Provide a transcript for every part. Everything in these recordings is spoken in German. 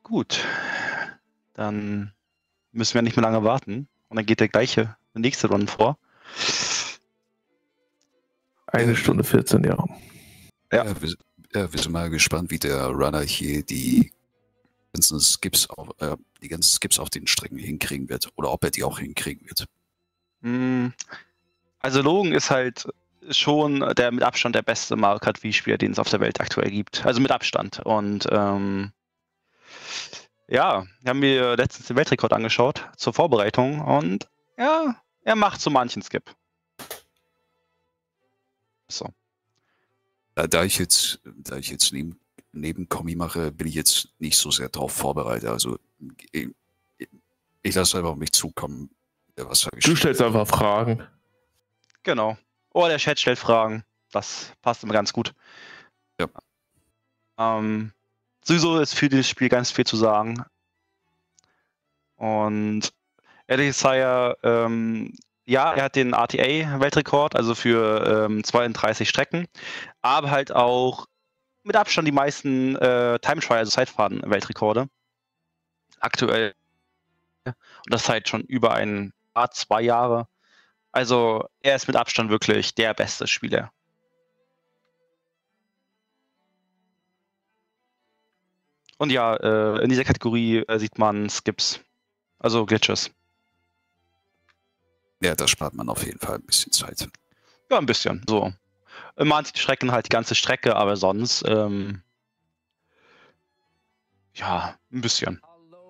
Gut, dann müssen wir nicht mehr lange warten. Und dann geht der nächste Run vor. 1 Stunde 14, ja. Ja, wir sind mal gespannt, wie der Runner hier die ganzen Skips auf den Strecken hinkriegen wird. Oder ob er die auch hinkriegen wird. Also Logan ist halt schon der mit Abstand der beste Mario Kart Wii-Spieler, den es auf der Welt aktuell gibt. Also mit Abstand. Und ja, wir haben mir letztens den Weltrekord angeschaut zur Vorbereitung und ja, er macht so manchen Skip. So. Da ich jetzt neben Kommi mache, bin ich jetzt nicht so sehr darauf vorbereitet. Also ich lasse einfach auf mich zukommen. Du stellst einfach Fragen. Genau. Oh, der Chat stellt Fragen. Das passt immer ganz gut. Ja. Sowieso ist für dieses Spiel ganz viel zu sagen. Und ehrlich gesagt, ja, er hat den RTA-Weltrekord, also für 32 Strecken, aber halt auch mit Abstand die meisten Time-Trial, also Zeitfahren-Weltrekorde. Aktuell. Und das seit schon über 2 Jahre. Also er ist mit Abstand wirklich der beste Spieler. Und ja, in dieser Kategorie sieht man Skips, also Glitches. Ja, da spart man auf jeden Fall ein bisschen Zeit. Ja, ein bisschen, so. Manche Strecken halt die ganze Strecke, aber sonst, ja, ein bisschen.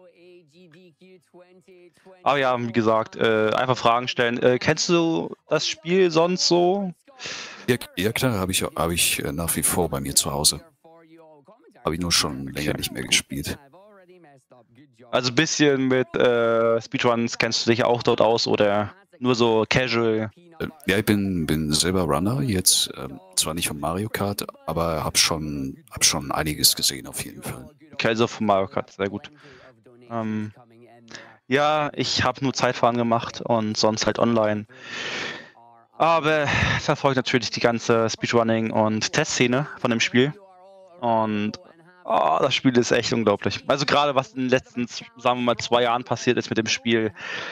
Aber ja, wie gesagt, einfach Fragen stellen. Kennst du das Spiel sonst so? Ja klar, habe ich nach wie vor bei mir zu Hause. Habe ich nur schon länger nicht mehr gespielt. Also ein bisschen mit Speedruns kennst du dich auch dort aus oder nur so casual? Ja, ich bin selber Runner, jetzt zwar nicht von Mario Kart, aber hab schon einiges gesehen auf jeden Fall. Okay, also von Mario Kart, sehr gut. Ja, ich habe nur Zeitfahren gemacht und sonst halt online. Aber verfolgt natürlich die ganze Speedrunning- und Testszene von dem Spiel. Und das Spiel ist echt unglaublich. Also gerade was in den letzten, sagen wir mal, 2 Jahren passiert ist mit dem Spiel,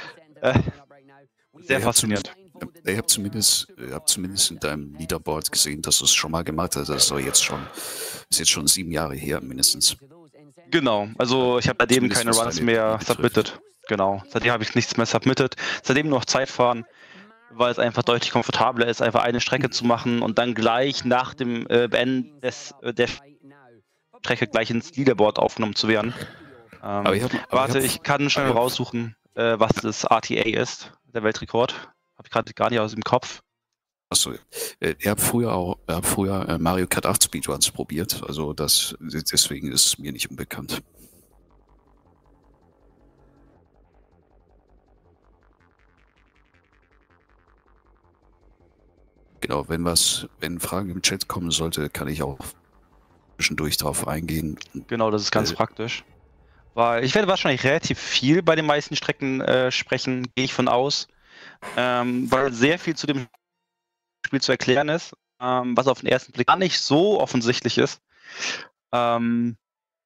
sehr faszinierend. Ich habe zumindest in deinem Leaderboard gesehen, dass du es schon mal gemacht hast. Das ist jetzt schon 7 Jahre her mindestens. Genau, also ich habe bei dem keine Runs mehr submitted. Genau, seitdem habe ich nichts mehr submitted. Seitdem nur noch Zeitfahren, weil es einfach deutlich komfortabler ist, einfach eine Strecke zu machen und dann gleich nach dem Beenden der Strecke gleich ins Leaderboard aufgenommen zu werden. Ich kann schnell raussuchen, was das RTA ist, der Weltrekord. Habe ich gerade gar nicht aus dem Kopf. Achso, ich habe früher Mario Kart 8 Speedruns probiert, also deswegen ist es mir nicht unbekannt. Genau, wenn Fragen im Chat kommen sollte, kann ich auch zwischendurch drauf eingehen. Genau, das ist ganz praktisch. Weil ich werde wahrscheinlich relativ viel bei den meisten Strecken sprechen, gehe ich von aus. Weil sehr viel zu dem Spiel zu erklären ist, was auf den ersten Blick gar nicht so offensichtlich ist. Und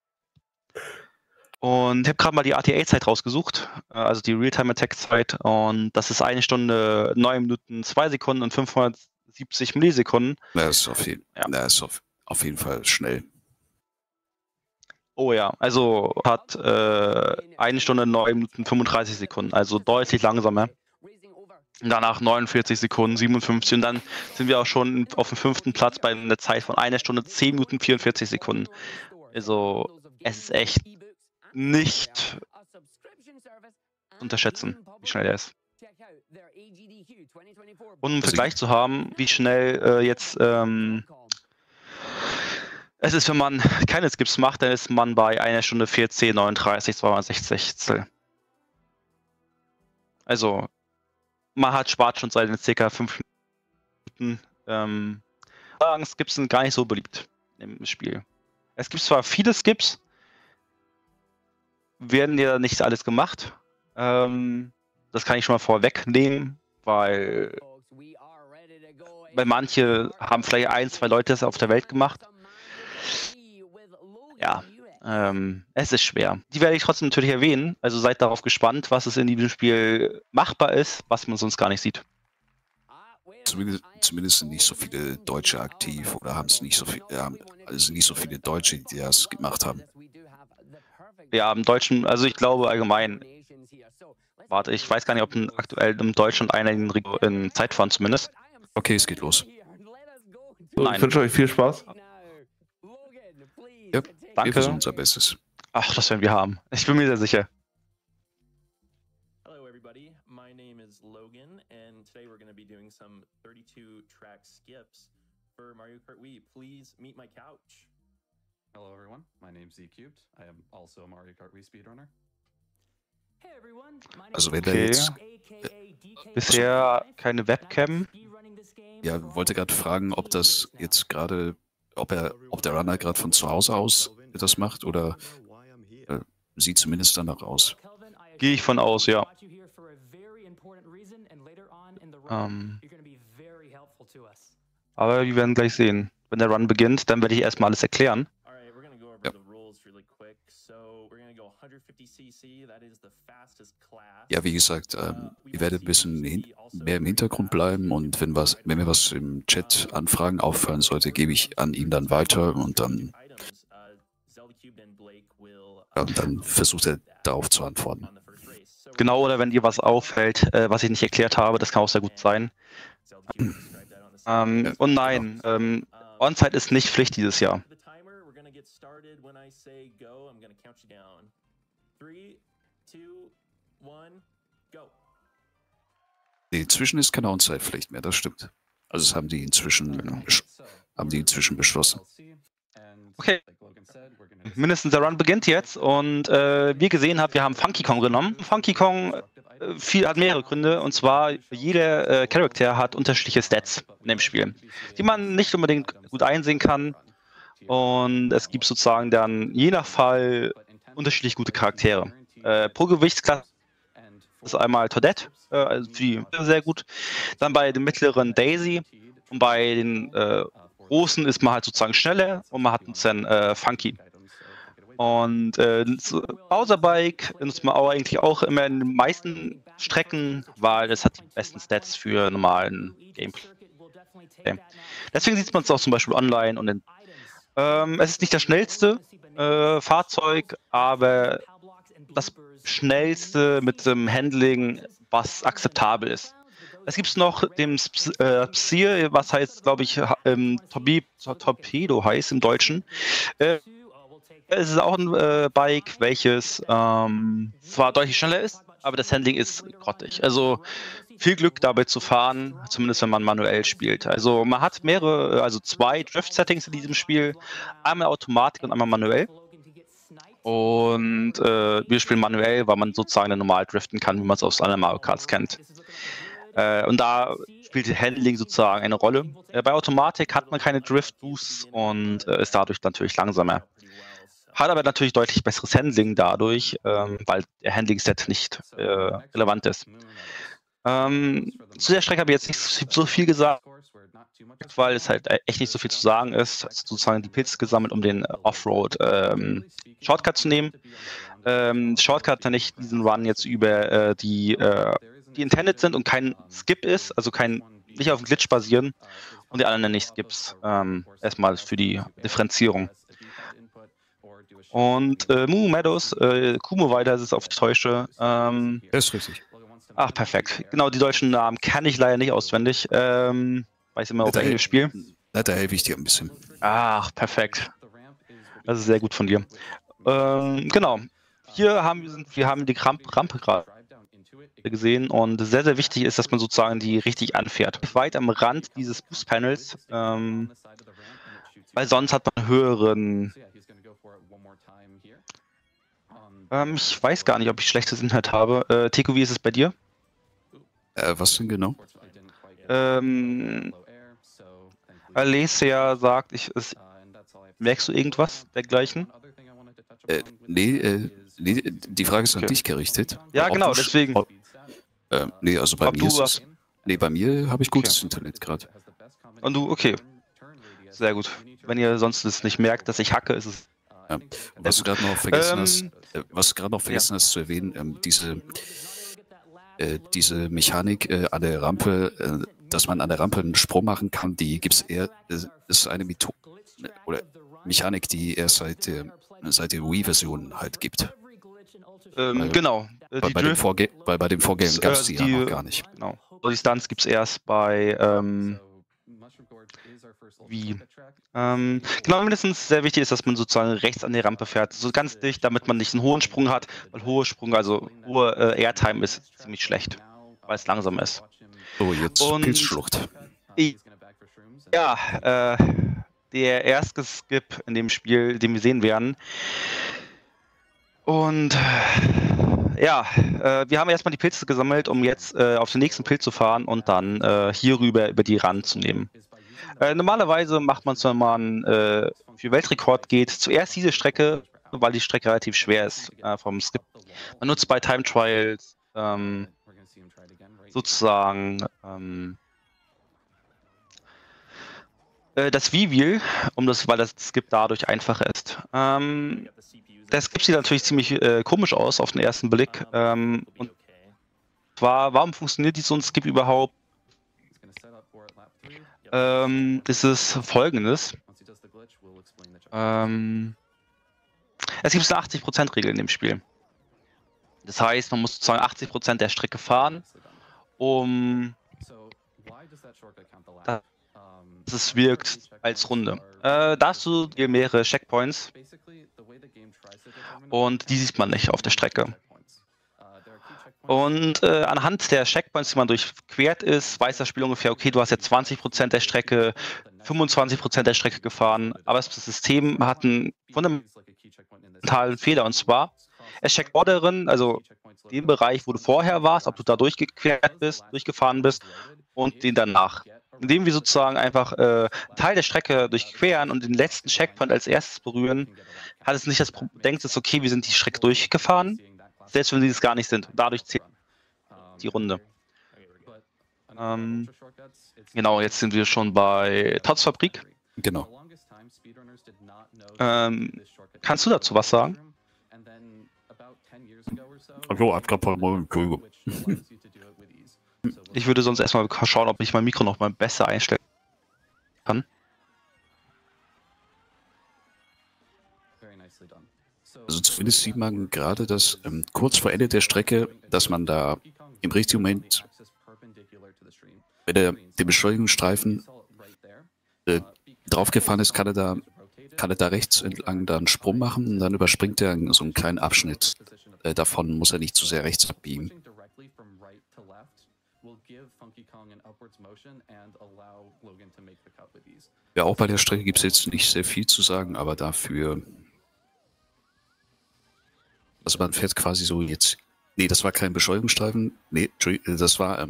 ich habe gerade mal die RTA-Zeit rausgesucht, also die Realtime-Attack-Zeit, und das ist 1 Stunde, 9 Minuten, 2 Sekunden und 570 Millisekunden. Das ist auf jeden Fall schnell. Oh ja, also hat 1 Stunde, 9 Minuten, 35 Sekunden, also deutlich langsamer. Danach 49 Sekunden, 57 und dann sind wir auch schon auf dem 5. Platz bei einer Zeit von 1 Stunde, 10 Minuten, 44 Sekunden. Also es ist echt nicht unterschätzen, wie schnell er ist. Und im Vergleich zu haben, wie schnell jetzt es ist, wenn man keine Skips macht, dann ist man bei 1 Stunde 14, 39, 260. Also man spart schon seine ca. 5 Minuten. Skips sind gar nicht so beliebt im Spiel. Es gibt zwar viele Skips, werden ja nicht alles gemacht. Das kann ich schon mal vorwegnehmen, weil manche haben vielleicht 1, 2 Leute das auf der Welt gemacht. Ja, Es ist schwer. Die werde ich trotzdem natürlich erwähnen. Also seid darauf gespannt, was es in diesem Spiel machbar ist, was man sonst gar nicht sieht. Zumindest sind nicht so viele Deutsche aktiv oder haben es nicht so viel, also nicht so viele Deutsche, die das gemacht haben. Ja, im Deutschen, also ich glaube allgemein. Warte, ich weiß gar nicht, ob aktuell im Deutschen und einer in Zeitfahren zumindest. Okay, es geht los. So, ich wünsche euch viel Spaß. Ja, Danke. wir versuchen unser Bestes. Ach, das werden wir haben. Ich bin mir sehr sicher. Hello everybody, my name is Logan and today we're going to be doing some 32 track skips for Mario Kart Wii. Please meet my couch. Hello everyone, my name's Z-Cubed. I am also a Mario Kart Wii speedrunner. Also wenn da Okay. jetzt, Bisher keine Webcam. ja, wollte gerade fragen, ob das jetzt gerade, ob der Runner gerade von zu Hause aus das macht oder sieht zumindest danach aus. Gehe ich von aus, ja. Aber wir werden gleich sehen. Wenn der Run beginnt, dann werde ich erstmal alles erklären. Alright, we're going to go over Yep. the rules really quick. So, we're going to go 150cc, that is the fastest class. Ja, wie gesagt, ihr werdet ein bisschen mehr im Hintergrund bleiben und wenn mir was im Chat Anfragen auffallen sollte, gebe ich an ihn dann weiter und dann versucht er darauf zu antworten. Genau, oder wenn dir was auffällt, was ich nicht erklärt habe, das kann auch sehr gut sein. Und nein, On-Site ist nicht Pflicht dieses Jahr. Nee, inzwischen ist keine On-Site-Pflicht mehr, das stimmt. Also das haben die inzwischen, beschlossen. Okay. Mindestens der Run beginnt jetzt und wie ihr gesehen habt, wir haben Funky Kong genommen. Funky Kong hat mehrere Gründe und zwar jeder Charakter hat unterschiedliche Stats in dem Spiel, die man nicht unbedingt gut einsehen kann und es gibt sozusagen dann je nach Fall unterschiedlich gute Charaktere. Pro Gewichtsklasse ist einmal Toadette, also für die sehr gut, dann bei den mittleren Daisy und bei den großen ist man halt sozusagen schneller und man hat dann Funky. Und Bowser Bike nutzt man auch eigentlich auch immer in den meisten Strecken, weil es hat die besten Stats für normalen Gameplay. Okay. Deswegen sieht man es auch zum Beispiel online und es ist nicht das schnellste Fahrzeug, aber das schnellste mit dem Handling, was akzeptabel ist. Es gibt noch den Psyr, was heißt, glaube ich, Torpedo heißt im Deutschen. Es ist auch ein Bike, welches zwar deutlich schneller ist, aber das Handling ist grottig. Also viel Glück dabei zu fahren, zumindest wenn man manuell spielt. Also man hat zwei Drift-Settings in diesem Spiel. Einmal Automatik und einmal manuell. Und wir spielen manuell, weil man sozusagen normal driften kann, wie man es aus anderen Mario Karts kennt. Und da spielt Handling sozusagen eine Rolle. Bei Automatik hat man keine Drift-Boosts und ist dadurch natürlich langsamer. Hat aber natürlich deutlich besseres Handling dadurch, weil der Handling-Set nicht relevant ist. Zu der Strecke habe ich jetzt nicht so viel gesagt, weil es halt echt nicht so viel zu sagen ist. Also sozusagen die Pilze gesammelt, um den Offroad Shortcut zu nehmen. Shortcut dann nicht diesen Run jetzt über die intended sind und kein Skip ist, also nicht auf dem Glitch basieren und die anderen dann nicht Skips. Erstmal für die Differenzierung. Und Moo Meadows, Kumo weiter ist es auf die Täusche. Das ist richtig. Ach, perfekt. Genau, die deutschen Namen kann ich leider nicht auswendig. Weil ich immer auf Englisch spiele. Da helfe ich dir ein bisschen. Ach, perfekt. Das ist sehr gut von dir. Genau. Hier haben wir die Rampe gerade gesehen und sehr, sehr wichtig ist, dass man sozusagen die richtig anfährt. Weit am Rand dieses Boost-Panels, weil sonst hat man höheren... ich weiß gar nicht, ob ich schlechtes Internet habe. Teko, wie ist es bei dir? Was denn genau? Alessia sagt, merkst du irgendwas dergleichen? Nee, die Frage ist an dich gerichtet. Ja, genau, deswegen. Nee, also bei mir ist es... Nee, bei mir habe ich gutes Internet gerade. Und du, okay. Sehr gut. Wenn ihr sonst es nicht merkt, dass ich hacke, ist es Ja. Was du gerade noch vergessen hast zu erwähnen, diese Mechanik an der Rampe, dass man an der Rampe einen Sprung machen kann, die gibt es eher, ist eine Methode oder Mechanik, die erst seit der Wii-Version halt gibt. Genau. Weil bei dem Vorgänger gab es die ja noch gar nicht. Genau. Die Stunts gibt es erst bei Wii. Genau, mindestens sehr wichtig ist, dass man sozusagen rechts an der Rampe fährt. So ganz dicht, damit man nicht einen hohen Sprung hat, weil hohe Airtime ist ziemlich schlecht, weil es langsam ist. So, jetzt Pilzschlucht. Ja, der erste Skip in dem Spiel, den wir sehen werden. Und ja, wir haben erstmal die Pilze gesammelt, um jetzt auf den nächsten Pilz zu fahren und dann hier rüber über die Rand zu nehmen. Normalerweise macht man es, wenn man für Weltrekord geht, zuerst diese Strecke, weil die Strecke relativ schwer ist vom Skip. Man nutzt bei Time Trials sozusagen das Wii-Wheel, weil das Skip dadurch einfacher ist. Der Skip sieht natürlich ziemlich komisch aus auf den ersten Blick. Und zwar, warum funktioniert so ein Skip überhaupt? Ist es folgendes. Es gibt eine 80%-Regel in dem Spiel. Das heißt, man muss sozusagen 80% der Strecke fahren, um dass es wirkt als Runde. Da hast du dir mehrere Checkpoints und die sieht man nicht auf der Strecke. Und anhand der Checkpoints, die man durchquert ist, weiß das Spiel ungefähr, okay, du hast jetzt 20% der Strecke, 25% der Strecke gefahren, aber das System hat einen fundamentalen Fehler, und zwar, es checkt vorderen, also den Bereich, wo du vorher warst, ob du da durchgefahren bist und den danach. Indem wir sozusagen einfach einen Teil der Strecke durchqueren und den letzten Checkpoint als erstes berühren, hat es nicht das Problem, denkt es, okay, wir sind die Strecke durchgefahren, selbst wenn sie es gar nicht sind. Dadurch zählt die Runde. Genau, jetzt sind wir schon bei Todds Fabrik. Genau. Kannst du dazu was sagen? Also, Entschuldigung. Ich würde sonst erstmal schauen, ob ich mein Mikro noch mal besser einstellen kann. Also zumindest sieht man gerade, dass kurz vor Ende der Strecke, dass man da im richtigen Moment, wenn er den Beschleunigungsstreifen draufgefahren ist, kann er da rechts entlang da einen Sprung machen und dann überspringt er so einen kleinen Abschnitt. Davon muss er nicht zu sehr rechts abbiegen. Ja, auch bei der Strecke gibt es jetzt nicht sehr viel zu sagen, aber dafür... Also man fährt quasi so jetzt... Nee, das war kein Beschleunigungsstreifen. Nee, das war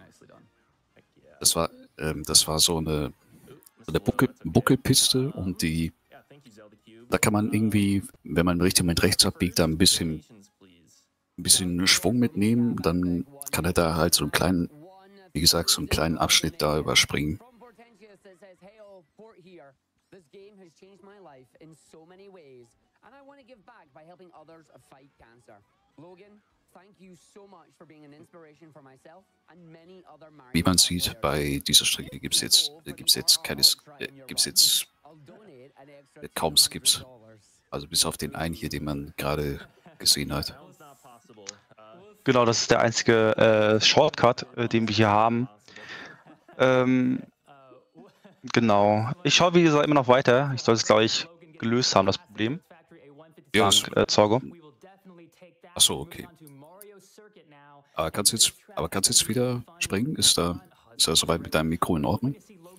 so eine Buckelpiste und da kann man irgendwie, wenn man im richtigen Moment rechts abbiegt, da ein bisschen Schwung mitnehmen. Dann kann er da halt so einen kleinen, wie gesagt, so einen kleinen Abschnitt da überspringen. Wie man sieht, bei dieser Strecke gibt es jetzt kaum Skips. Also bis auf den einen hier, den man gerade gesehen hat. Genau, das ist der einzige Shortcut, den wir hier haben. Genau. Ich schaue, wie gesagt, immer noch weiter. Ich soll es, glaube ich, gelöst haben, das Problem. Ja, Zorgo. Achso, okay. Aber kannst du jetzt wieder springen? Ist da soweit mit deinem Mikro in Ordnung?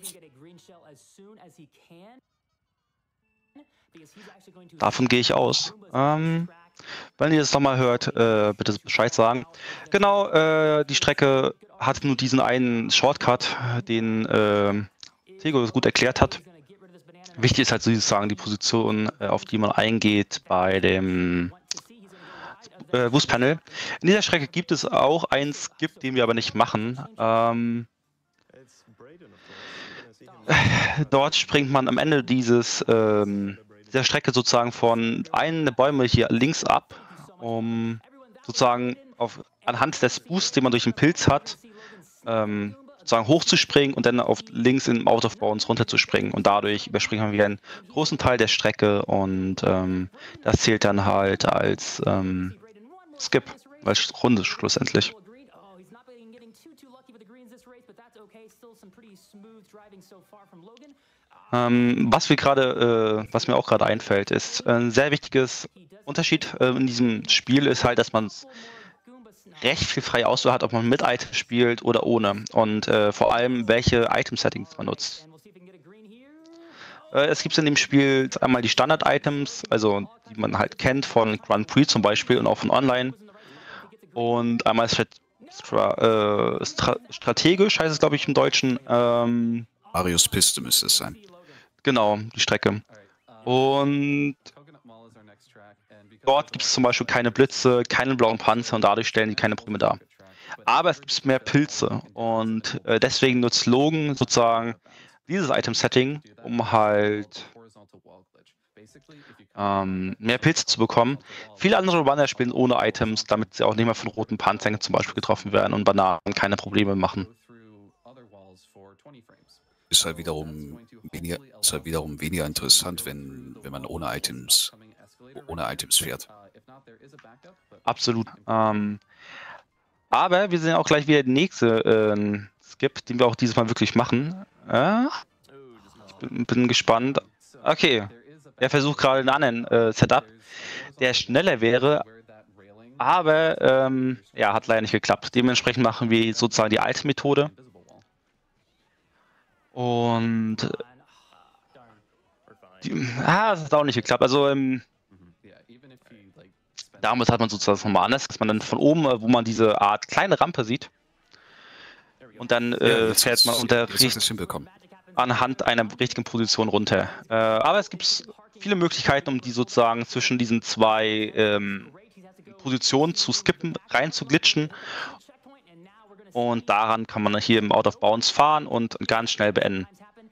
Davon gehe ich aus. Wenn ihr das nochmal hört, bitte Bescheid sagen. Genau, die Strecke hat nur diesen einen Shortcut, den Tego gut erklärt hat. Wichtig ist halt sozusagen die Position, auf die man eingeht bei dem Wust-Panel. In dieser Strecke gibt es auch einen Skip, den wir aber nicht machen. Dort springt man am Ende dieses dieser Strecke sozusagen von einen der Bäume hier links ab, um sozusagen anhand des Boosts, den man durch den Pilz hat, sozusagen hochzuspringen und dann auf links in Out of Bounds runterzuspringen. Und dadurch überspringen wir einen großen Teil der Strecke und das zählt dann halt als Skip, als Runde schlussendlich. Was mir auch gerade einfällt, ist ein sehr wichtiges Unterschied in diesem Spiel ist halt, dass man recht viel freie Auswahl hat, ob man mit Items spielt oder ohne und vor allem welche Item-Settings man nutzt. Es gibt in dem Spiel einmal die Standard-Items, also die man halt kennt von Grand Prix zum Beispiel und auch von Online und einmal strategisch heißt es, glaube ich, im Deutschen. Marius Piste müsste es sein. Genau, die Strecke. Und dort gibt es zum Beispiel keine Blitze, keinen blauen Panzer und dadurch stellen die keine Probleme dar. Aber es gibt mehr Pilze und deswegen nutzt Logan sozusagen dieses Item-Setting, um halt mehr Pilze zu bekommen. Viele andere Runner spielen ohne Items, damit sie auch nicht mehr von roten Panzern zum Beispiel getroffen werden und Bananen keine Probleme machen. Ist halt wiederum weniger interessant, wenn man ohne Items fährt. Absolut. Aber wir sehen auch gleich wieder den nächsten Skip, den wir auch dieses Mal wirklich machen. Ich bin gespannt. Okay, er versucht gerade einen anderen Setup, der schneller wäre, aber ja, hat leider nicht geklappt. Dementsprechend machen wir sozusagen die alte Methode. Und das hat auch nicht geklappt. Also damals hat man sozusagen das nochmal anders, dass man dann von oben, wo man diese Art kleine Rampe sieht, und dann fährt man anhand einer richtigen Position runter. Aber es gibt viele Möglichkeiten, um die sozusagen zwischen diesen zwei Positionen zu skippen, rein zu glitschen. Und daran kann man hier im Out of Bounds fahren und ganz schnell beenden.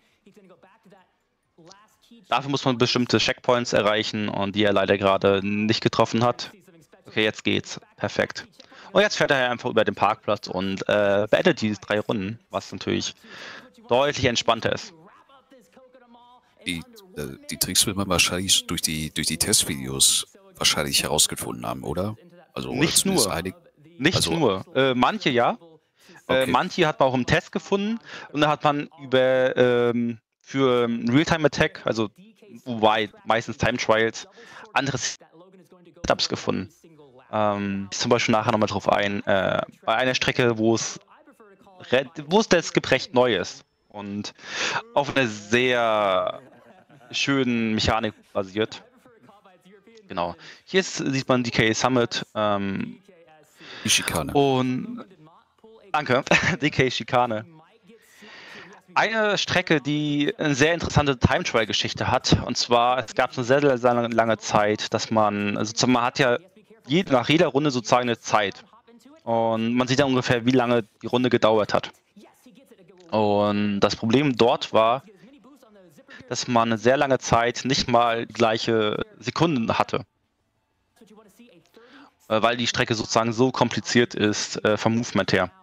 Dafür muss man bestimmte Checkpoints erreichen und die er leider gerade nicht getroffen hat. Okay, jetzt geht's. Perfekt. Und jetzt fährt er einfach über den Parkplatz und beendet diese 3 Runden, was natürlich deutlich entspannter ist. Die Tricks wird man wahrscheinlich durch die Testvideos wahrscheinlich herausgefunden haben, oder? Also nicht nur. Manche ja. Okay. Manche hat man auch im Test gefunden und da hat man für Realtime-Attack, also wobei meistens Time-Trials, andere Setups gefunden. Zum Beispiel nachher nochmal drauf ein. Bei einer Strecke, wo der Skip recht neu ist und auf einer sehr schönen Mechanik basiert. Genau. Hier sieht man DK Summit. Die Schikane. Und danke, DK Schikane. Eine Strecke, die eine sehr interessante Time-Trial-Geschichte hat. Und zwar, es gab eine sehr, sehr lange Zeit, dass man hat ja nach jeder Runde sozusagen eine Zeit. Und man sieht ja ungefähr, wie lange die Runde gedauert hat. Und das Problem dort war, dass man eine sehr lange Zeit nicht mal die gleiche Sekunden hatte. Weil die Strecke sozusagen so kompliziert ist vom Movement her.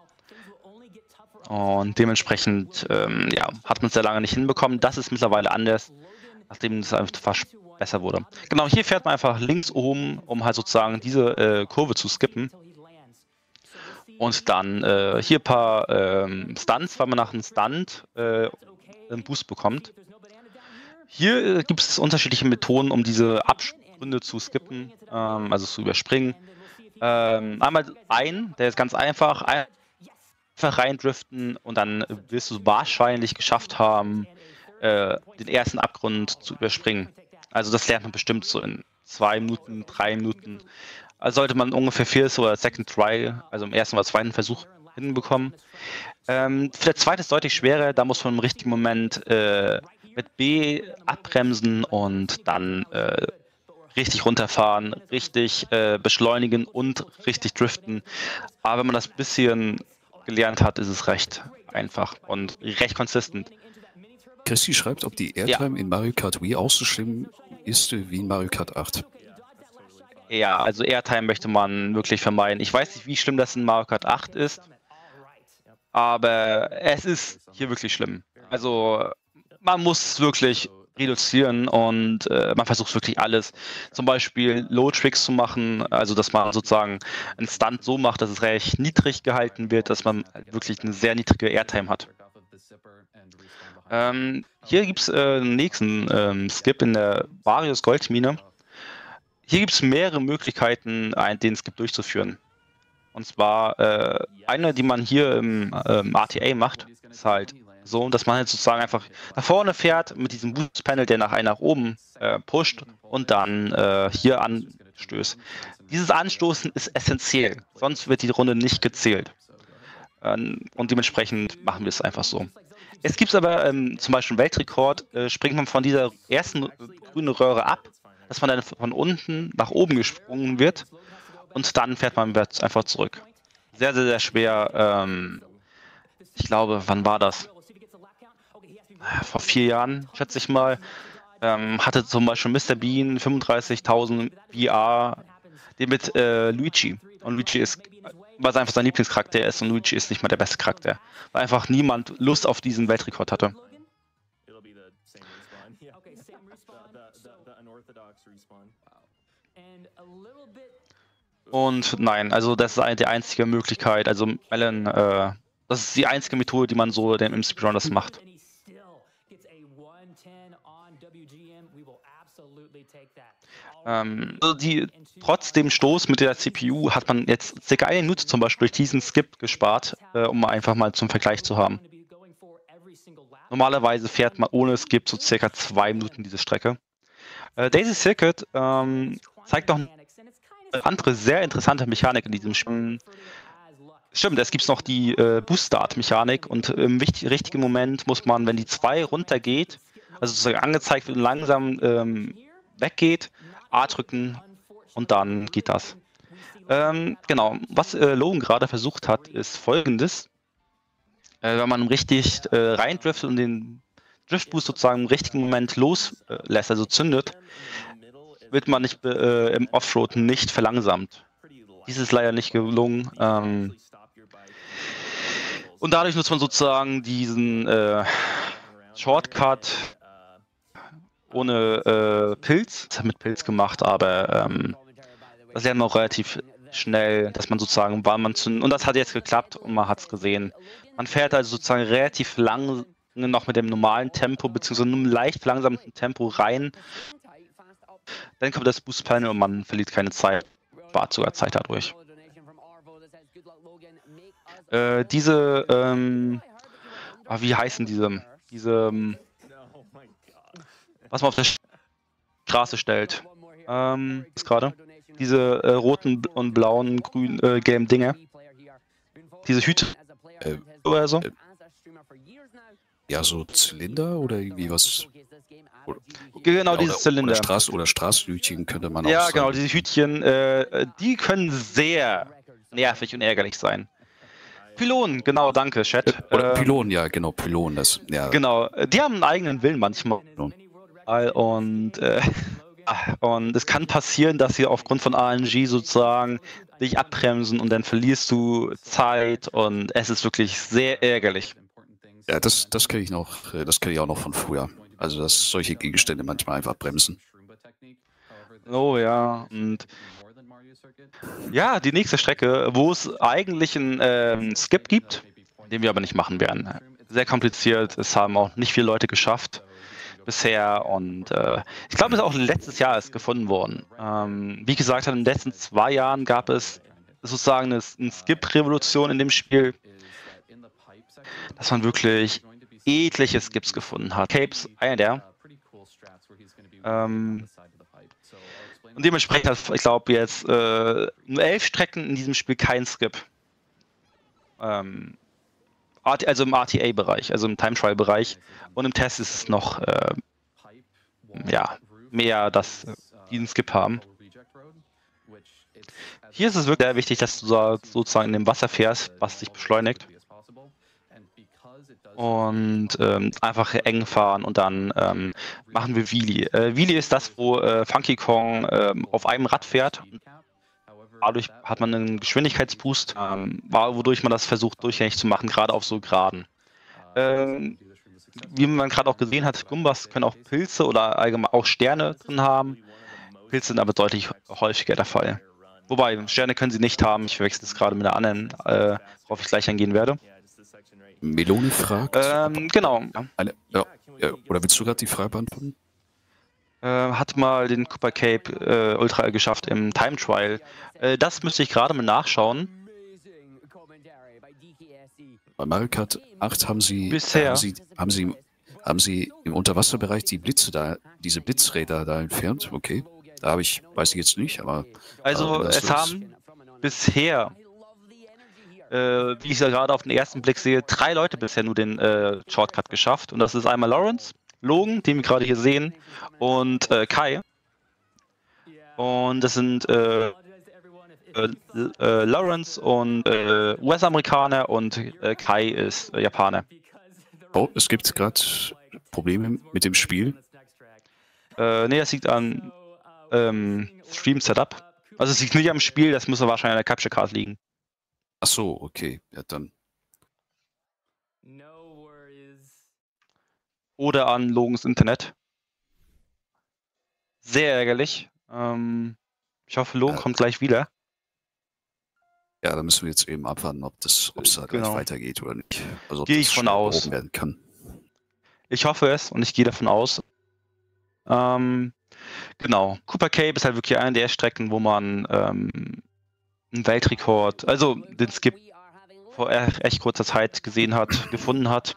Und dementsprechend ja, hat man es sehr lange nicht hinbekommen. Das ist mittlerweile anders, nachdem es einfach besser wurde. Genau, hier fährt man einfach links oben, um halt sozusagen diese Kurve zu skippen. Und dann hier ein paar Stunts, weil man nach einem Stunt einen Boost bekommt. Hier gibt es unterschiedliche Methoden, um diese Abgründe zu skippen, also zu überspringen. Einmal der ist ganz einfach reindriften und dann wirst du wahrscheinlich geschafft haben, den ersten Abgrund zu überspringen. Also das lernt man bestimmt so in 2 Minuten, 3 Minuten. Also sollte man ungefähr First oder Second Try, also im ersten oder zweiten Versuch hinbekommen. Für der zweite ist deutlich schwerer, da muss man im richtigen Moment mit B abbremsen und dann richtig runterfahren, richtig beschleunigen und richtig driften. Aber wenn man das ein bisschen gelernt hat, ist es recht einfach und recht konsistent. Christi schreibt, ob die Airtime in Mario Kart Wii auch so schlimm ist wie in Mario Kart 8. Ja, also Airtime möchte man wirklich vermeiden. Ich weiß nicht, wie schlimm das in Mario Kart 8 ist, aber es ist hier wirklich schlimm. Also man muss wirklich reduzieren und man versucht wirklich alles. Zum Beispiel Low-Tricks zu machen, also dass man sozusagen einen Stunt so macht, dass es recht niedrig gehalten wird, dass man wirklich eine sehr niedrige Airtime hat. Hier gibt es den nächsten Skip in der Varius Goldmine. Hier gibt es mehrere Möglichkeiten, den Skip durchzuführen. Und zwar eine, die man hier im RTA macht, ist halt so, dass man halt sozusagen einfach nach vorne fährt mit diesem Boost-Panel, der nach oben pusht und dann hier anstößt. Dieses Anstoßen ist essentiell, sonst wird die Runde nicht gezählt. Und dementsprechend machen wir es einfach so. Es gibt aber zum Beispiel einen Weltrekord, springt man von dieser ersten grünen Röhre ab, dass man dann von unten nach oben gesprungen wird und dann fährt man einfach zurück. Sehr, sehr, sehr schwer. Ich glaube, wann war das? Vor 4 Jahren, schätze ich mal. Hatte zum Beispiel Mr. Bean 35.000 VR, den mit Luigi. Und Luigi ist, weil es einfach sein Lieblingscharakter ist und Luigi ist nicht mal der beste Charakter. Weil einfach niemand Lust auf diesen Weltrekord hatte. Und nein, also das ist die einzige Möglichkeit. Also Alan, das ist die einzige Methode, die man so im Speedrunners macht. Also trotz dem Stoß mit der CPU hat man jetzt ca. 1 Minute zum Beispiel durch diesen Skip gespart, um einfach mal zum Vergleich zu haben. Normalerweise fährt man ohne Skip so ca. 2 Minuten diese Strecke. Daisy Circuit zeigt noch eine andere sehr interessante Mechanik in diesem Spiel. Stimmt, es gibt noch die Boost-Start-Mechanik und im richtigen Moment muss man, wenn die 2 runtergeht, also sozusagen angezeigt wird und langsam weggeht, A drücken und dann geht das. Genau, was Logan gerade versucht hat, ist folgendes. Wenn man richtig reindriftet und den Driftboost sozusagen im richtigen Moment loslässt, also zündet, wird man nicht im Offroad nicht verlangsamt. Dies ist leider nicht gelungen. Und dadurch nutzt man sozusagen diesen Shortcut ohne Pilz. Das hat mit Pilz gemacht, aber das lernt man auch relativ schnell, dass man sozusagen, und das hat jetzt geklappt und man hat es gesehen. Man fährt also sozusagen relativ lang noch mit dem normalen Tempo, beziehungsweise einem leicht verlangsamten Tempo rein. Dann kommt das Boost-Panel und man verliert keine Zeit, spart sogar Zeit dadurch. Wie heißen diese, was man auf der Straße stellt, ist gerade, diese roten und blauen, grün, gelben Dinge, diese Hüte oder so. Ja, so Zylinder oder irgendwie was. Genau, dieses Zylinder. Oder Straßenhütchen könnte man auch sagen. Ja, sagen. genau, diese Hütchen, die können sehr nervig und ärgerlich sein. Pylonen, genau, danke, Chat. Oder Pylonen, ja, genau, Pylonen, das, ja. Genau, die haben einen eigenen Willen manchmal. Und es kann passieren, dass sie aufgrund von RNG sozusagen dich abbremsen und dann verlierst du Zeit und es ist wirklich sehr ärgerlich. Ja, das kenne ich noch, das kenne ich auch noch von früher. Also, dass solche Gegenstände manchmal einfach bremsen. Oh ja, und ja, die nächste Strecke, wo es eigentlich einen Skip gibt, den wir aber nicht machen werden. Sehr kompliziert, es haben auch nicht viele Leute geschafft bisher und ich glaube, es ist auch letztes Jahr erst gefunden worden. Wie gesagt, in den letzten 2 Jahren gab es sozusagen eine Skip-Revolution in dem Spiel, dass man wirklich etliche Skips gefunden hat. Capes, einer der. Und dementsprechend hat, ich glaube, jetzt 11 Strecken in diesem Spiel kein Skip. Also im RTA-Bereich, also im Time-Trial-Bereich. Und im Test ist es noch mehr, dass die einen Skip haben. Hier ist es wirklich sehr wichtig, dass du sozusagen in dem Wasser fährst, was dich beschleunigt. und einfach eng fahren und dann machen wir Wheelie. Wheelie ist das, wo Funky Kong auf einem Rad fährt. Dadurch hat man einen Geschwindigkeitsboost, wodurch man das versucht durchgängig zu machen, gerade auf so Geraden. Wie man gerade auch gesehen hat, Gumbas können auch Pilze oder allgemein auch Sterne drin haben. Pilze sind aber deutlich häufiger der Fall. Wobei, Sterne können sie nicht haben. Ich verwechsel es gerade mit der anderen, worauf ich gleich eingehen werde. Melone fragt. Genau. Oder willst du gerade die Frage beantworten? Hat mal den Cooper Cape Ultra geschafft im Time Trial. Das müsste ich gerade mal nachschauen. Bei Mario Kart 8 haben sie Bisher. Haben sie im Unterwasserbereich die Blitze da, diese Blitzräder da entfernt? Okay. Da weiß ich jetzt nicht, aber. Also es haben bisher, wie ich ja gerade auf den ersten Blick sehe, 3 Leute bisher nur den Shortcut geschafft. Und das ist einmal Lawrence, Logan, den wir gerade hier sehen, und Kai. Und das sind Lawrence und US-Amerikaner und Kai ist Japaner. Oh, es gibt gerade Probleme mit dem Spiel. Nee, das liegt an Stream Setup. Also es liegt nicht am Spiel, das muss wahrscheinlich an der Capture Card liegen. Ach so, okay. Ja, dann. Oder an Logans Internet. Sehr ärgerlich. Ich hoffe, Logan kommt gleich wieder. Ja, da müssen wir jetzt eben abwarten, ob es da gleich weitergeht oder nicht. Also gehe ich von aus. Werden kann. Ich hoffe es und ich gehe davon aus. Genau. Cooper Cape ist halt wirklich eine der Strecken, wo man einen Weltrekord, also den Skip vor echt kurzer Zeit gefunden hat.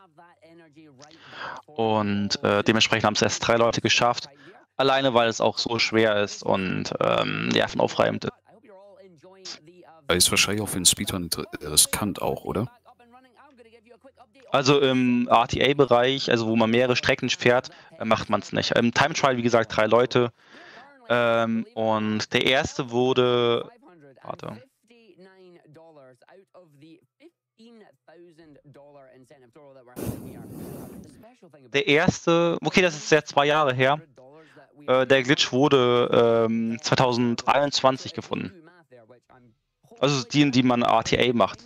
Und dementsprechend haben es erst 3 Leute geschafft. Alleine, weil es auch so schwer ist und nervenaufreibend ist. Ist wahrscheinlich auch für den Speedrun riskant auch, oder? Also im RTA-Bereich, also wo man mehrere Strecken fährt, macht man es nicht. Im Time Trial, wie gesagt, 3 Leute. Und der erste wurde. Warte. Der erste. Okay, das ist ja 2 Jahre her. Der Glitch wurde 2021 gefunden. Also die man RTA macht.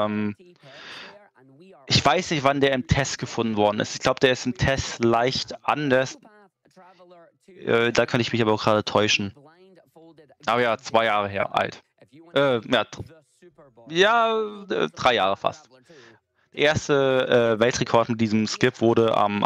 Ich weiß nicht, wann der im Test gefunden worden ist. Ich glaube, der ist im Test leicht anders. Da könnte ich mich aber auch gerade täuschen. Aber ja, 2 Jahre her alt. Ja, 3 Jahre fast. Der erste Weltrekord mit diesem Skip wurde am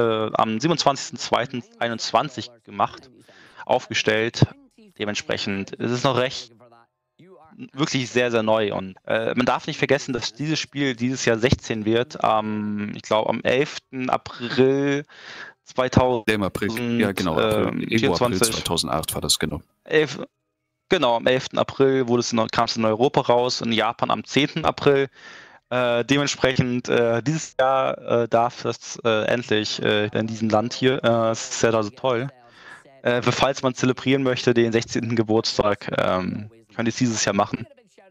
27.02.21 gemacht, aufgestellt. Dementsprechend ist es noch wirklich sehr, sehr neu. Und man darf nicht vergessen, dass dieses Spiel dieses Jahr 16 wird. Ich glaube, am 11. April 2000. Im April, ja genau. April 2008 war das, genau. Genau, am 11. April kam es in Europa raus, in Japan am 10. April. Dementsprechend dieses Jahr darf es endlich in diesem Land hier. Das ist ja also toll. Falls man zelebrieren möchte, den 16. Geburtstag, könnt ihr es dieses Jahr machen.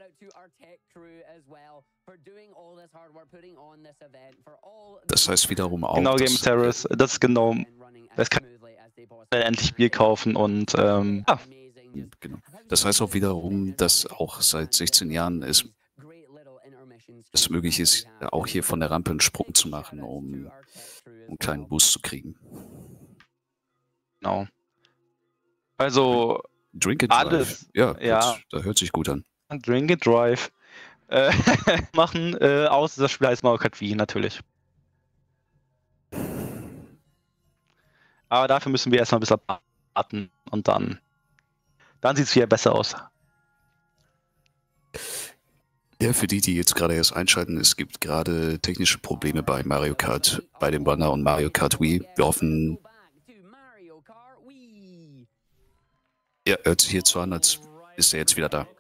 Das heißt wiederum auch. Genau, Game Terrors, das ist genau. Das kann endlich Bier kaufen und Genau. Das heißt auch wiederum, dass auch seit 16 Jahren es möglich ist, auch hier von der Rampe einen Sprung zu machen, um einen kleinen Boost zu kriegen. Genau. Also Drink and Drive. Ja. Da hört sich gut an. Drink and Drive. Machen, außer das Spiel heißt Mario Kart Wii, natürlich. Aber dafür müssen wir erstmal ein bisschen warten und dann sieht es wieder besser aus. Ja, für die jetzt gerade erst einschalten, es gibt gerade technische Probleme bei Mario Kart, bei dem Banner und Mario Kart Wii. Wir hoffen. Ja, hört sich jetzt so an, als ist er jetzt wieder da.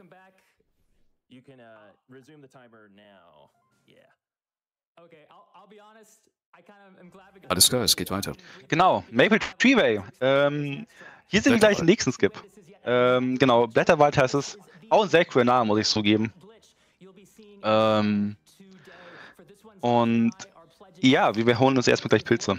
Alles klar, es geht weiter. Genau, Maple Treeway. Hier sind wir gleich im nächsten Skip. Genau, Blätterwald heißt es. Auch ein sehr cooler Name, muss ich zugeben. Und Ja, wir holen uns erstmal gleich Pilze.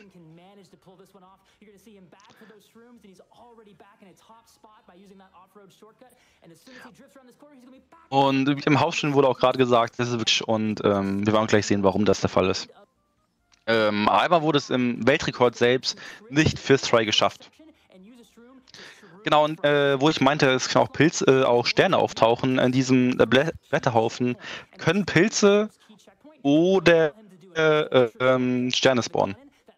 Und im Hauptstream wurde auch gerade gesagt, das ist wirklich, und wir werden gleich sehen, warum das der Fall ist. Einmal wurde es im Weltrekord selbst nicht First Try geschafft. Genau, und wo ich meinte, es können auch auch Sterne auftauchen in diesem Blätterhaufen, können Pilze oder Sterne spawnen.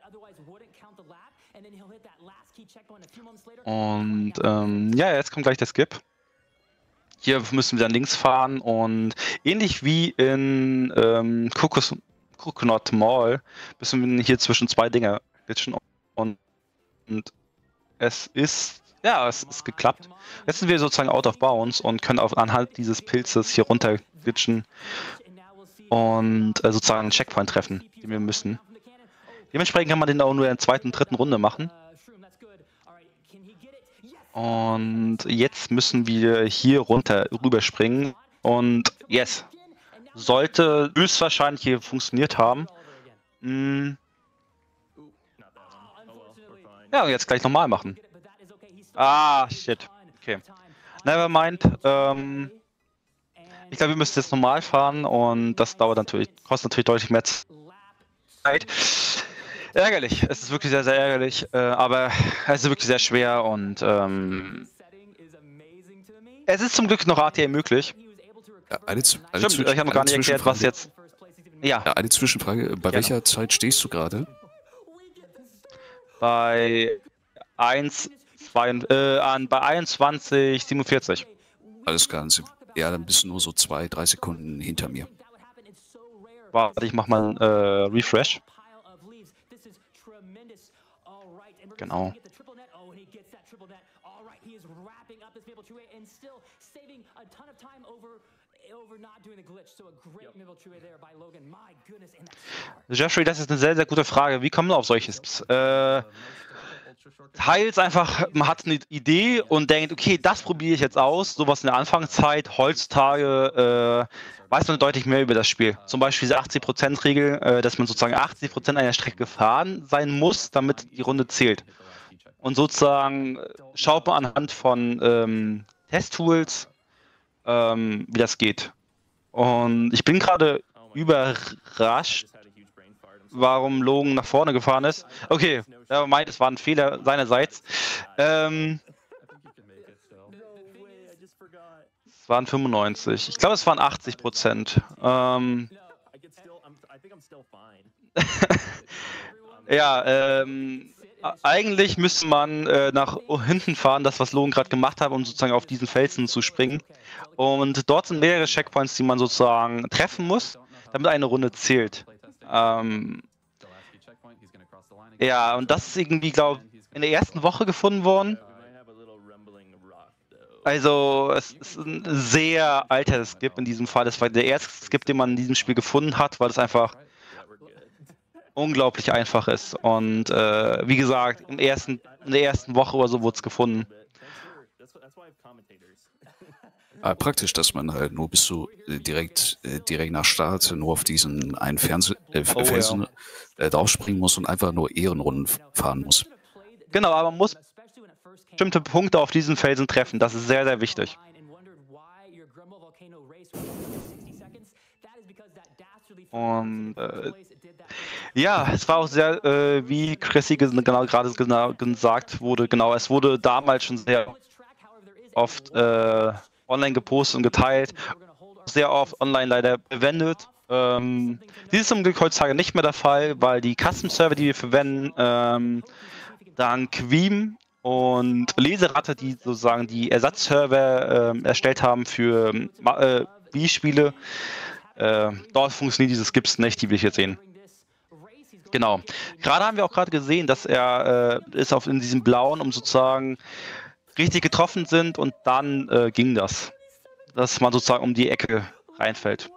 Und ja, jetzt kommt gleich der Skip. Hier müssen wir dann links fahren und ähnlich wie in Coconut Mall müssen wir hier zwischen zwei Dinge glitschen und es ist geklappt. Jetzt sind wir sozusagen out of bounds und können anhand dieses Pilzes hier runter glitschen und sozusagen einen Checkpoint treffen, den wir müssen. Dementsprechend kann man den auch nur in der zweiten und dritten Runde machen. Und jetzt müssen wir hier rüberspringen und yes, sollte höchstwahrscheinlich hier funktioniert haben. Ja, jetzt gleich nochmal machen. Ah, shit. Okay. Nevermind. Ich glaube, wir müssen jetzt normal fahren und das kostet natürlich deutlich mehr Zeit. Ärgerlich. Es ist wirklich sehr, sehr ärgerlich. Aber es ist wirklich sehr schwer und es ist zum Glück noch ATM möglich. Ja, Stimmt, ich habe noch gar nicht erklärt, was jetzt... Ja. Eine Zwischenfrage. Bei welcher Zeit stehst du gerade? Bei 21:47. Alles klar. Ja, dann bist du nur so 2-3 Sekunden hinter mir. Warte, ich mach mal einen Refresh. Genau. Jeffrey, das ist eine sehr, sehr gute Frage. Wie kommen wir auf solches? Teils einfach, man hat eine Idee und denkt, okay, das probiere ich jetzt aus. Sowas in der Anfangszeit. Heutzutage weiß man deutlich mehr über das Spiel. Zum Beispiel diese 80%-Regel, dass man sozusagen 80% einer Strecke gefahren sein muss, damit die Runde zählt. Und sozusagen schaut man anhand von Testtools, wie das geht. Und ich bin gerade überrascht, warum Logan nach vorne gefahren ist. Okay, er meint, es war ein Fehler seinerseits. Es waren 95. Ich glaube, es waren 80%. Ja, eigentlich müsste man nach hinten fahren, das was Logan gerade gemacht hat, um sozusagen auf diesen Felsen zu springen. Und dort sind mehrere Checkpoints, die man sozusagen treffen muss, damit eine Runde zählt. Ja, und das ist irgendwie, glaube ich, in der ersten Woche gefunden worden. Also, es ist ein sehr alter Skip in diesem Fall. Das war der erste Skip, den man in diesem Spiel gefunden hat, weil es einfach unglaublich einfach ist. Und wie gesagt, in der ersten Woche oder so wurde es gefunden. Praktisch, dass man halt nur bis zu direkt nach Start nur auf diesen einen Felsen draufspringen muss und einfach nur Ehrenrunden fahren muss. Genau, aber man muss bestimmte Punkte auf diesen Felsen treffen. Das ist sehr, sehr wichtig. Und ja, es war auch sehr, wie Chrissy genau gerade gesagt wurde, genau, es wurde damals schon sehr oft online gepostet und geteilt, sehr oft online leider verwendet. Dies ist zum Glück heutzutage nicht mehr der Fall, weil die Custom-Server, die wir verwenden, dank Veeam und Leseratte, die sozusagen die Ersatzserver erstellt haben für Wii-Spiele, dort funktioniert diese Skips nicht, die wir hier sehen. Genau. Gerade haben wir auch gerade gesehen, dass er ist in diesem Blauen, um sozusagen richtig getroffen sind und dann ging das. Dass man sozusagen um die Ecke reinfällt.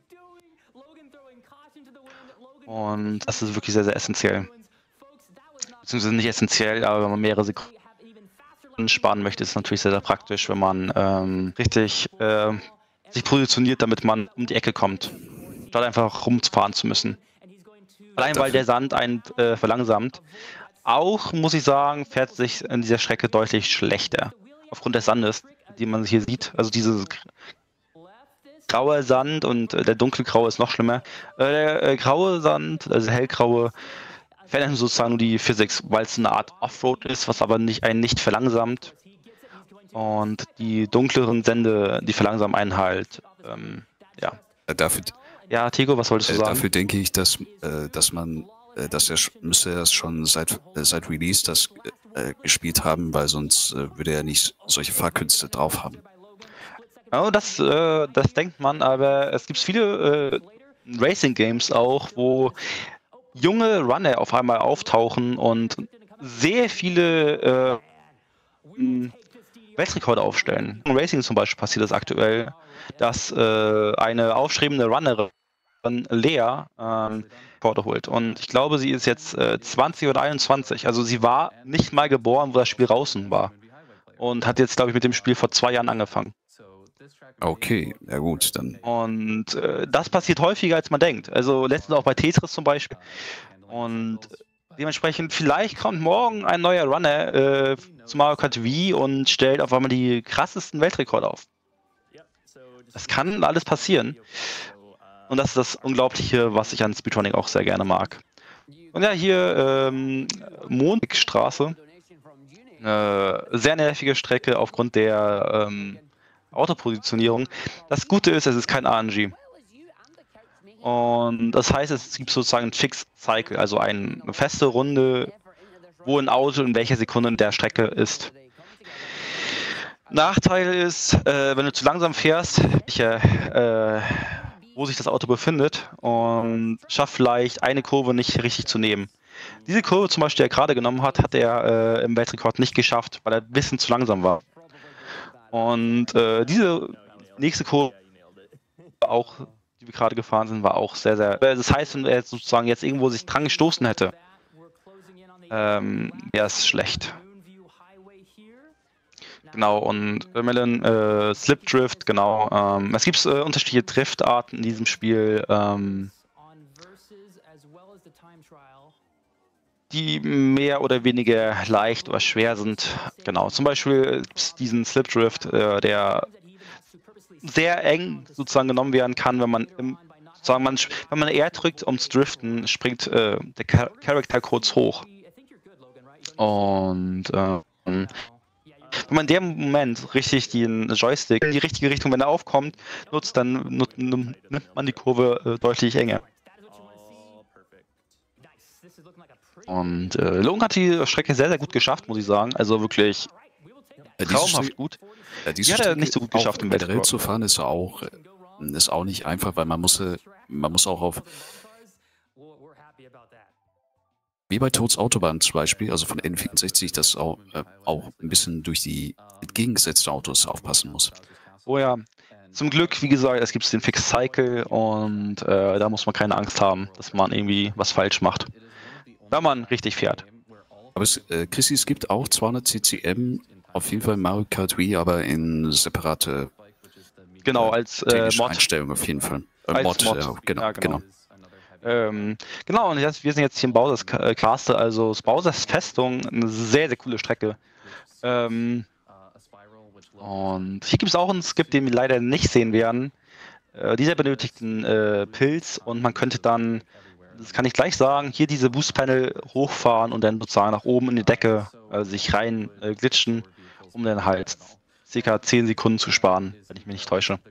Und das ist wirklich sehr, sehr essentiell. Beziehungsweise nicht essentiell, aber wenn man mehrere Sekunden sparen möchte, ist es natürlich sehr, sehr praktisch, wenn man richtig sich positioniert, damit man um die Ecke kommt. Statt einfach rumfahren zu müssen. Allein weil der Sand einen verlangsamt. Auch, muss ich sagen, fährt sich in dieser Strecke deutlich schlechter. Aufgrund des Sandes, den man hier sieht. Also dieses graue Sand und der dunkelgraue ist noch schlimmer. Der graue Sand, also hellgraue, fährt dann sozusagen nur die Physics, weil es eine Art Offroad ist, was aber einen nicht verlangsamt. Und die dunkleren Sände, die verlangsamen einen halt. Ja. Ja, Tego, was wolltest du sagen? Dafür denke ich, dass müsste er das schon seit Release das gespielt haben, weil sonst würde er nicht solche Fahrkünste drauf haben. Oh, das denkt man, aber es gibt viele Racing-Games auch, wo junge Runner auf einmal auftauchen und sehr viele Weltrekorde aufstellen. Im Racing zum Beispiel passiert das aktuell, dass eine aufstrebende Runnerin, Lea, Rekorde holt. Und ich glaube, sie ist jetzt 20 oder 21. Also sie war nicht mal geboren, wo das Spiel draußen war. Und hat jetzt, glaube ich, mit dem Spiel vor 2 Jahren angefangen. Okay, ja gut, dann. Und das passiert häufiger, als man denkt. Also letztens auch bei Tetris zum Beispiel. Und dementsprechend, vielleicht kommt morgen ein neuer Runner zu Mario Kart Wii und stellt auf einmal die krassesten Weltrekorde auf. Das kann alles passieren. Und das ist das Unglaubliche, was ich an Speedrunning auch sehr gerne mag. Und ja, hier Mondstraße. Sehr nervige Strecke aufgrund der Autopositionierung. Das Gute ist, es ist kein RNG. Und das heißt, es gibt sozusagen einen Fixed Cycle, also eine feste Runde, wo ein Auto in welcher Sekunde in der Strecke ist. Nachteil ist, wenn du zu langsam fährst, wo sich das Auto befindet und schafft vielleicht eine Kurve nicht richtig zu nehmen. Diese Kurve zum Beispiel, die er gerade genommen hat, hat er im Weltrekord nicht geschafft, weil er ein bisschen zu langsam war. Und diese nächste Kurve, auch, die wir gerade gefahren sind, war auch sehr, sehr... Das heißt, wenn er sozusagen jetzt irgendwo sich dran gestoßen hätte, wäre es schlecht. Genau, und Melon, Slip Drift, genau. Es gibt unterschiedliche Driftarten in diesem Spiel, die mehr oder weniger leicht oder schwer sind. Genau, zum Beispiel diesen Slip Drift, der sehr eng sozusagen genommen werden kann, wenn man wenn man R drückt, um zu driften, springt der Charakter kurz hoch. Und wenn man in dem Moment richtig den Joystick in die richtige Richtung, wenn er aufkommt, nutzt, dann nimmt man die Kurve deutlich enger. Und Logan hat die Strecke sehr, sehr gut geschafft, muss ich sagen. Also wirklich traumhaft gut. Ja, die hat er nicht so gut geschafft im Weltrekord zu fahren, ist auch nicht einfach, weil man muss auch auf, wie bei Toads Autobahn zum Beispiel, also von N64, das auch ein bisschen durch die entgegengesetzten Autos aufpassen muss. Oh ja, zum Glück, wie gesagt, es gibt den Fixed Cycle und da muss man keine Angst haben, dass man irgendwie was falsch macht, wenn man richtig fährt. Aber Chrissy, es gibt auch 200 CCM, auf jeden Fall Mario Kart Wii, aber in separate als Mod. Einstellungen auf jeden Fall. Mod. Ja, genau. Ja, genau. Genau, und wir sind jetzt hier im Bowser's Castle, also das Bowser's Festung, eine sehr, sehr coole Strecke. Und hier gibt es auch einen Skip, den wir leider nicht sehen werden. Dieser benötigt einen Pilz und man könnte dann, das kann ich gleich sagen, hier diese Boost-Panel hochfahren und dann sozusagen nach oben in die Decke sich rein glitschen, um dann halt ca. 10 Sekunden zu sparen, wenn ich mich nicht täusche.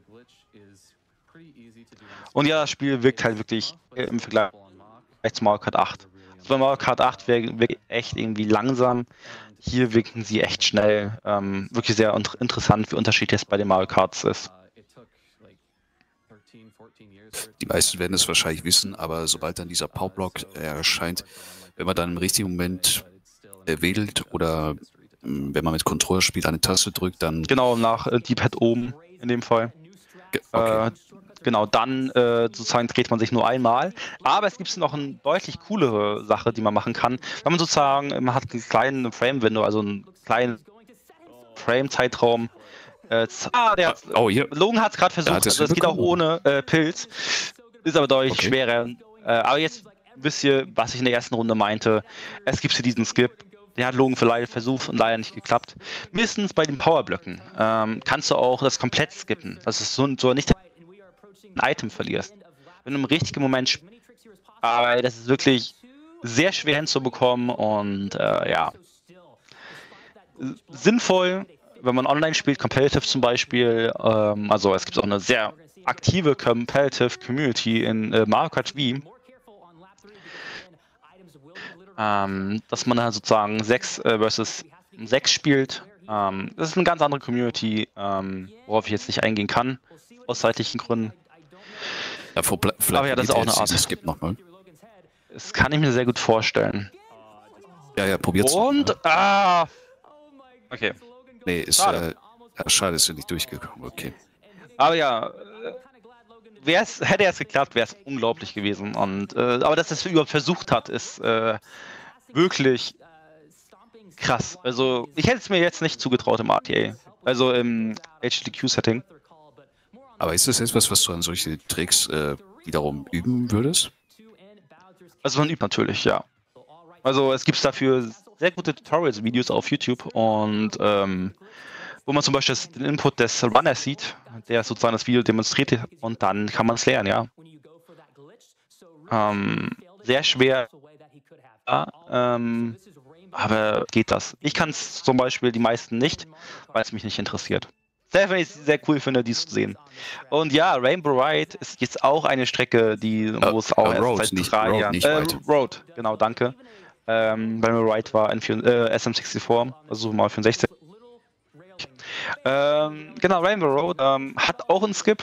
Und ja, das Spiel wirkt halt wirklich im Vergleich zu Mario Kart 8. Also bei Mario Kart 8 wirkt echt irgendwie langsam. Hier wirken sie echt schnell. Wirklich sehr interessant, wie unterschiedlich es bei den Mario Karts ist. Die meisten werden es wahrscheinlich wissen, aber sobald dann dieser Powerblock erscheint, wenn man dann im richtigen Moment wählt oder wenn man mit Controller spielt, eine Taste drückt, dann... Genau, nach D-Pad oben in dem Fall. Okay. Genau, dann sozusagen dreht man sich nur einmal. Aber es gibt noch eine deutlich coolere Sache, die man machen kann. Wenn man sozusagen, man hat einen kleinen Frame-Window, also einen kleinen Frame-Zeitraum. Logan hat es gerade versucht, also es geht auch ohne Pilz. Ist aber deutlich schwerer. Aber jetzt wisst ihr, was ich in der ersten Runde meinte. Es gibt hier diesen Skip. Den hat Logan vielleicht versucht und leider nicht geklappt. Mindestens bei den Powerblöcken kannst du auch das komplett skippen. Das ist so nicht ein Item verlierst. Wenn du im richtigen Moment aber das ist wirklich sehr schwer hinzubekommen und ja. Sinnvoll, wenn man online spielt, Competitive zum Beispiel. Also es gibt auch eine sehr aktive Competitive Community in Mario Kart Wii. Dass man dann sozusagen 6 versus 6 spielt. Das ist eine ganz andere Community, worauf ich jetzt nicht eingehen kann, aus zeitlichen Gründen. Ja, aber ja, das ist auch eine Art. Es gibt nochmal. Das kann ich mir sehr gut vorstellen. Ja, probiert's. Und, okay. Nee, ist, schade, ist ja nicht durchgekommen, okay. Aber ja, hätte es geklappt, wäre es unglaublich gewesen. Und, aber dass es überhaupt versucht hat, ist wirklich krass. Also, ich hätte es mir jetzt nicht zugetraut im RTA. Also im HDQ-Setting. Aber ist das etwas, was du an solche Tricks wiederum üben würdest? Also man übt natürlich, ja. Also es gibt dafür sehr gute Tutorials-Videos auf YouTube und wo man zum Beispiel den Input des Runners sieht, der sozusagen das Video demonstriert und dann kann man es lernen, ja. Sehr schwer, aber geht das. Ich kann es zum Beispiel die meisten nicht, weil es mich nicht interessiert. Wenn ich es sehr cool finde, dies zu sehen. Und ja, Rainbow Ride ist jetzt auch eine Strecke, wo es auch erst seit 3 Jahren... Road, genau, danke. Rainbow Ride war in SM64, also mal 64. Genau, Rainbow Road hat auch einen Skip,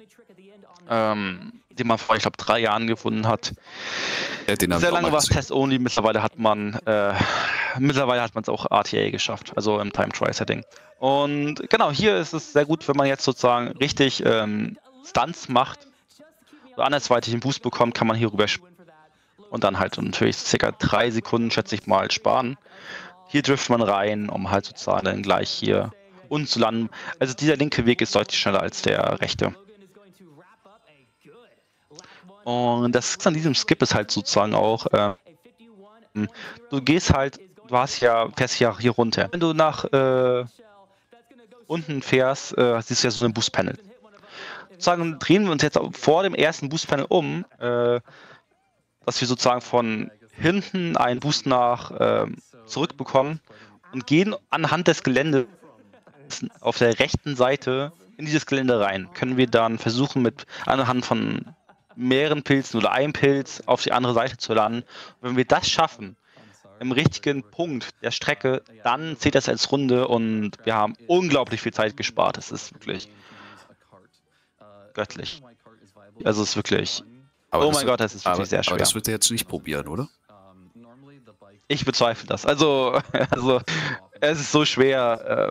den man vor, ich glaube, 3 Jahren gefunden hat. Ja, sehr lange war es Test-Only, mittlerweile hat man es auch RTA geschafft, also im Time-Trial-Setting. Und genau, hier ist es sehr gut, wenn man jetzt sozusagen richtig Stunts macht, oder andersweitig einen Boost bekommt, kann man hier rüber und dann halt natürlich ca. 3 Sekunden, schätze ich mal, sparen. Hier trifft man rein, um halt sozusagen dann gleich hier unten zu landen. Also dieser linke Weg ist deutlich schneller als der rechte. Und das an diesem Skip ist halt sozusagen auch, du fährst ja hier runter. Wenn du nach unten fährst, siehst du ja so ein Boost-Panel. Sozusagen drehen wir uns jetzt vor dem ersten Boost-Panel um, dass wir sozusagen von hinten einen Boost nach zurückbekommen und gehen anhand des Geländes auf der rechten Seite in dieses Gelände rein. Können wir dann versuchen, anhand von mehreren Pilzen oder einem Pilz auf die andere Seite zu landen. Und wenn wir das schaffen, im richtigen Punkt der Strecke, dann zählt das als Runde und wir haben unglaublich viel Zeit gespart. Das ist wirklich göttlich. Also es ist wirklich... Oh mein Gott, das ist wirklich sehr schwer. Aber das wird er jetzt nicht probieren, oder? Ich bezweifle das. Also es ist so schwer.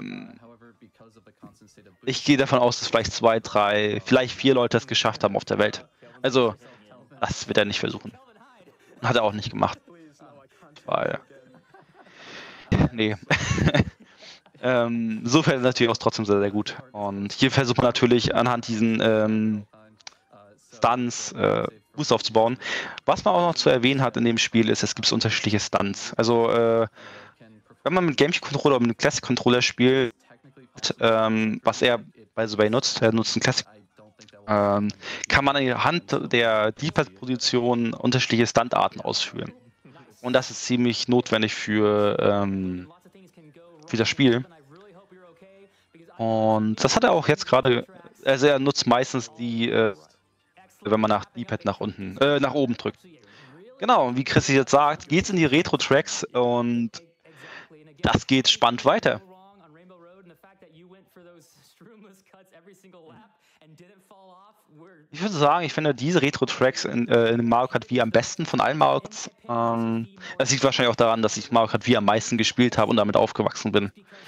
Ich gehe davon aus, dass vielleicht 2, 3, vielleicht 4 Leute es geschafft haben auf der Welt. Also, das wird er nicht versuchen. Hat er auch nicht gemacht. Weil... Nee. Insofern natürlich auch trotzdem sehr, sehr gut. Und hier versucht man natürlich anhand diesen Stunts Boost aufzubauen. Was man auch noch zu erwähnen hat in dem Spiel ist, es gibt unterschiedliche Stunts. Also, wenn man mit GameCube-Controller oder mit einem Classic-Controller spielt, was er bei Subway nutzt, er nutzt einen Classic, kann man anhand der D-Pad-Position unterschiedliche Stuntarten ausführen. Und das ist ziemlich notwendig für das Spiel. Und das hat er auch jetzt gerade, also er nutzt meistens die, wenn man nach D-Pad nach oben drückt. Genau, wie Chris jetzt sagt, geht's in die Retro-Tracks und das geht spannend weiter. Ich würde sagen, ich finde diese Retro-Tracks in Mario Kart Wii am besten von allen Mario Karts. Das liegt wahrscheinlich auch daran, dass ich Mario Kart Wii am meisten gespielt habe und damit aufgewachsen bin.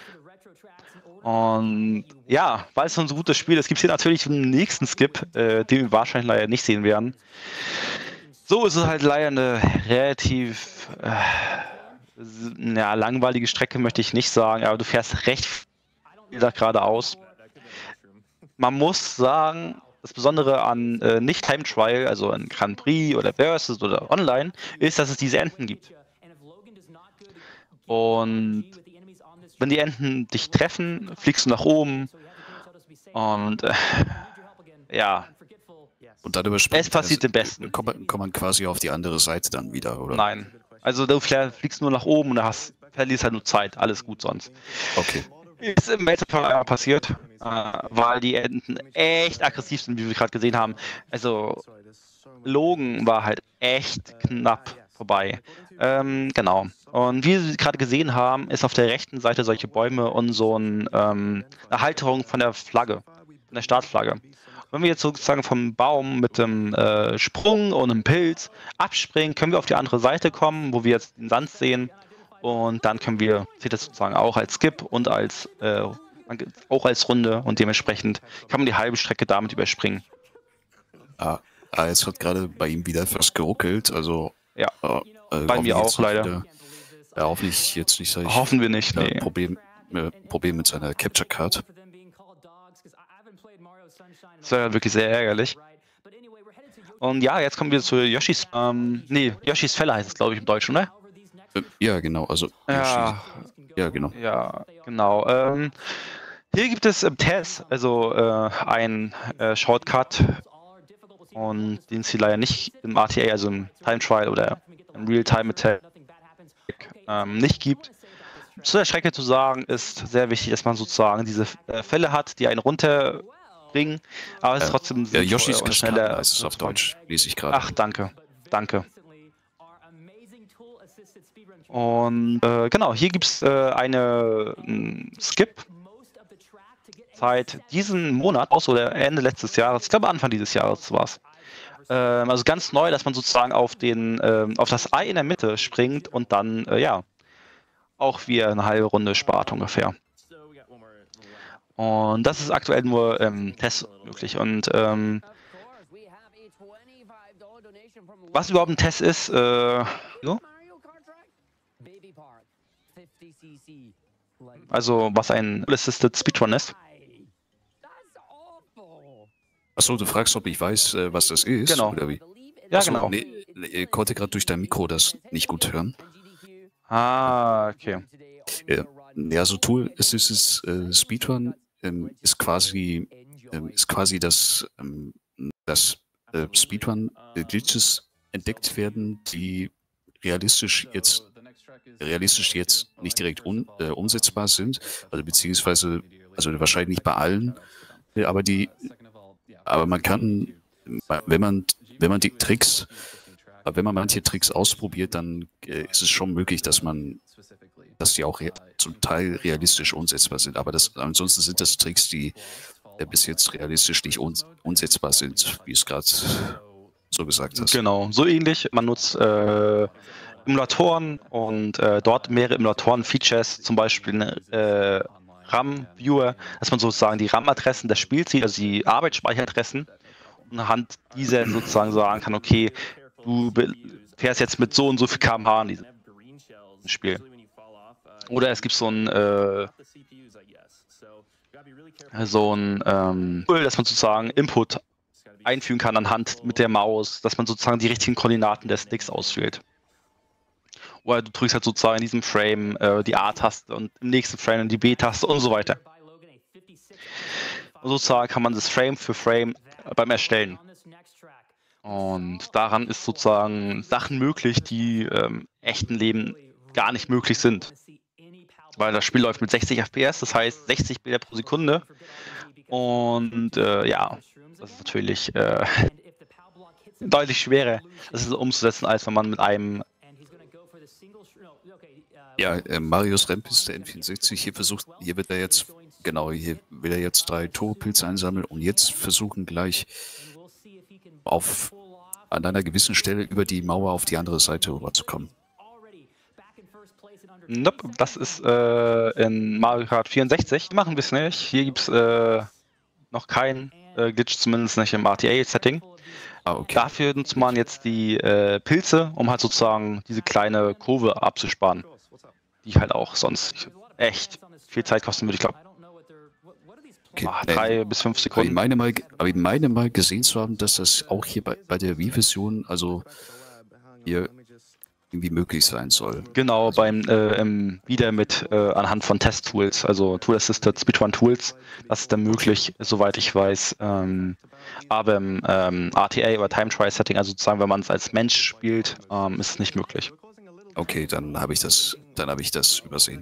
Und ja, weil es so ein so gutes Spiel ist, gibt es hier natürlich einen nächsten Skip, den wir wahrscheinlich leider nicht sehen werden. So ist es halt leider eine relativ langweilige Strecke, möchte ich nicht sagen, aber du fährst recht viel da geradeaus. Man muss sagen, das Besondere an nicht Time Trial, also in Grand Prix oder Versus oder Online, ist, dass es diese Enten gibt. Und wenn die Enten dich treffen, fliegst du nach oben und ja. Und dann überspringt es passiert dem Besten. Kommt man quasi auf die andere Seite dann wieder, oder? Nein. Also du fliegst nur nach oben und verlierst halt nur Zeit. Alles gut sonst. Okay. Ist im Weltcup einmal passiert, weil die Enten echt aggressiv sind, wie wir gerade gesehen haben. Also Logan war halt echt knapp vorbei. Genau. Und wie Sie gerade gesehen haben, ist auf der rechten Seite solche Bäume und so eine Halterung von der Flagge, von der Startflagge. Wenn wir jetzt sozusagen vom Baum mit dem Sprung und einem Pilz abspringen, können wir auf die andere Seite kommen, wo wir jetzt den Sand sehen. Und dann zählt das sozusagen auch als Skip und auch als Runde. Und dementsprechend kann man die halbe Strecke damit überspringen. Es hat gerade bei ihm wieder etwas geruckelt. Also, ja, bei mir auch leider. Hoffentlich jetzt nicht. Hoffen wir nicht, nee. Problem mit seiner Capture Card. Das wäre wirklich sehr ärgerlich. Und ja, jetzt kommen wir zu Yoshis, Yoshis Fälle heißt es, glaube ich, im Deutschen, ne? Ja, genau, also ja, genau. Ja, genau. Hier gibt es im Test ein Shortcut und den es hier leider nicht im RTA, also im Time Trial oder im Real-Time Attack nicht gibt. Zu der Strecke zu sagen, ist sehr wichtig, dass man sozusagen diese Fälle hat, die einen runterbringen, aber es ist trotzdem Yoshis schneller heißt es auf Deutsch, lese ich gerade. Ach, danke. Und genau, hier gibt es einen Skip seit diesem Monat, auch so Ende letztes Jahres, ich glaube Anfang dieses Jahres war es. Also ganz neu, dass man sozusagen auf das Ei in der Mitte springt und dann, auch wieder eine halbe Runde spart ungefähr. Und das ist aktuell nur im Test möglich. Und was überhaupt ein Test ist, also was ein Assisted Speedrun ist. Achso, du fragst, ob ich weiß, was das ist? Genau. Oder wie? Ja, Achso, genau. Nee, ich konnte gerade durch dein Mikro das nicht gut hören. Ah, okay. Ja, so Tool Assisted Speedrun ist quasi das Speedrun-Glitches entdeckt werden, die realistisch jetzt nicht direkt umsetzbar sind, also beziehungsweise, also wahrscheinlich nicht bei allen, aber man kann, wenn man manche Tricks ausprobiert, dann ist es schon möglich, dass die auch zum Teil realistisch umsetzbar sind. Aber ansonsten sind das Tricks, die bis jetzt realistisch nicht umsetzbar sind, wie es gerade so gesagt hast. Genau, so ähnlich. Man nutzt Emulatoren und dort mehrere Emulatoren-Features, zum Beispiel RAM-Viewer, dass man sozusagen die RAM-Adressen des Spiels sieht, also die Arbeitsspeicheradressen, und anhand dieser sozusagen sagen kann, okay, du fährst jetzt mit so und so viel km/h in diesem Spiel. Oder es gibt so ein Tool, dass man sozusagen Input einfügen kann anhand mit der Maus, dass man sozusagen die richtigen Koordinaten des Sticks auswählt. Oder du drückst halt sozusagen in diesem Frame die A-Taste und im nächsten Frame die B-Taste und so weiter. Und sozusagen kann man das Frame für Frame beim Erstellen. Und daran ist sozusagen Sachen möglich, die im echten Leben gar nicht möglich sind. Weil das Spiel läuft mit 60 FPS, das heißt 60 Bilder pro Sekunde. Und das ist natürlich deutlich schwerer, das umzusetzen, als wenn man mit einem... Ja, Marius Rempis, der N64, hier will er jetzt 3 Turbopilze einsammeln und jetzt versuchen gleich an einer gewissen Stelle über die Mauer auf die andere Seite rüberzukommen. Nope, das ist in Mario Kart 64. Machen wir es nicht. Hier gibt es noch keinen Glitch, zumindest nicht im RTA-Setting. Okay. Dafür nutzt man jetzt die Pilze, um halt sozusagen diese kleine Kurve abzusparen, die halt auch sonst echt viel Zeit kosten würde, ich glaube. Okay. 3 bis 5 Aber ich Sekunden. meine mal gesehen zu haben, dass das auch hier bei der Wii-Version, also hier irgendwie möglich sein soll. Genau, Also, wieder mit anhand von Test-Tools, also Tool-Assisted Speedrun-Tools. Das ist dann möglich, soweit ich weiß. Aber im RTA oder Time-Trial-Setting, also sozusagen, wenn man es als Mensch spielt, ist es nicht möglich. okay, dann habe ich das übersehen.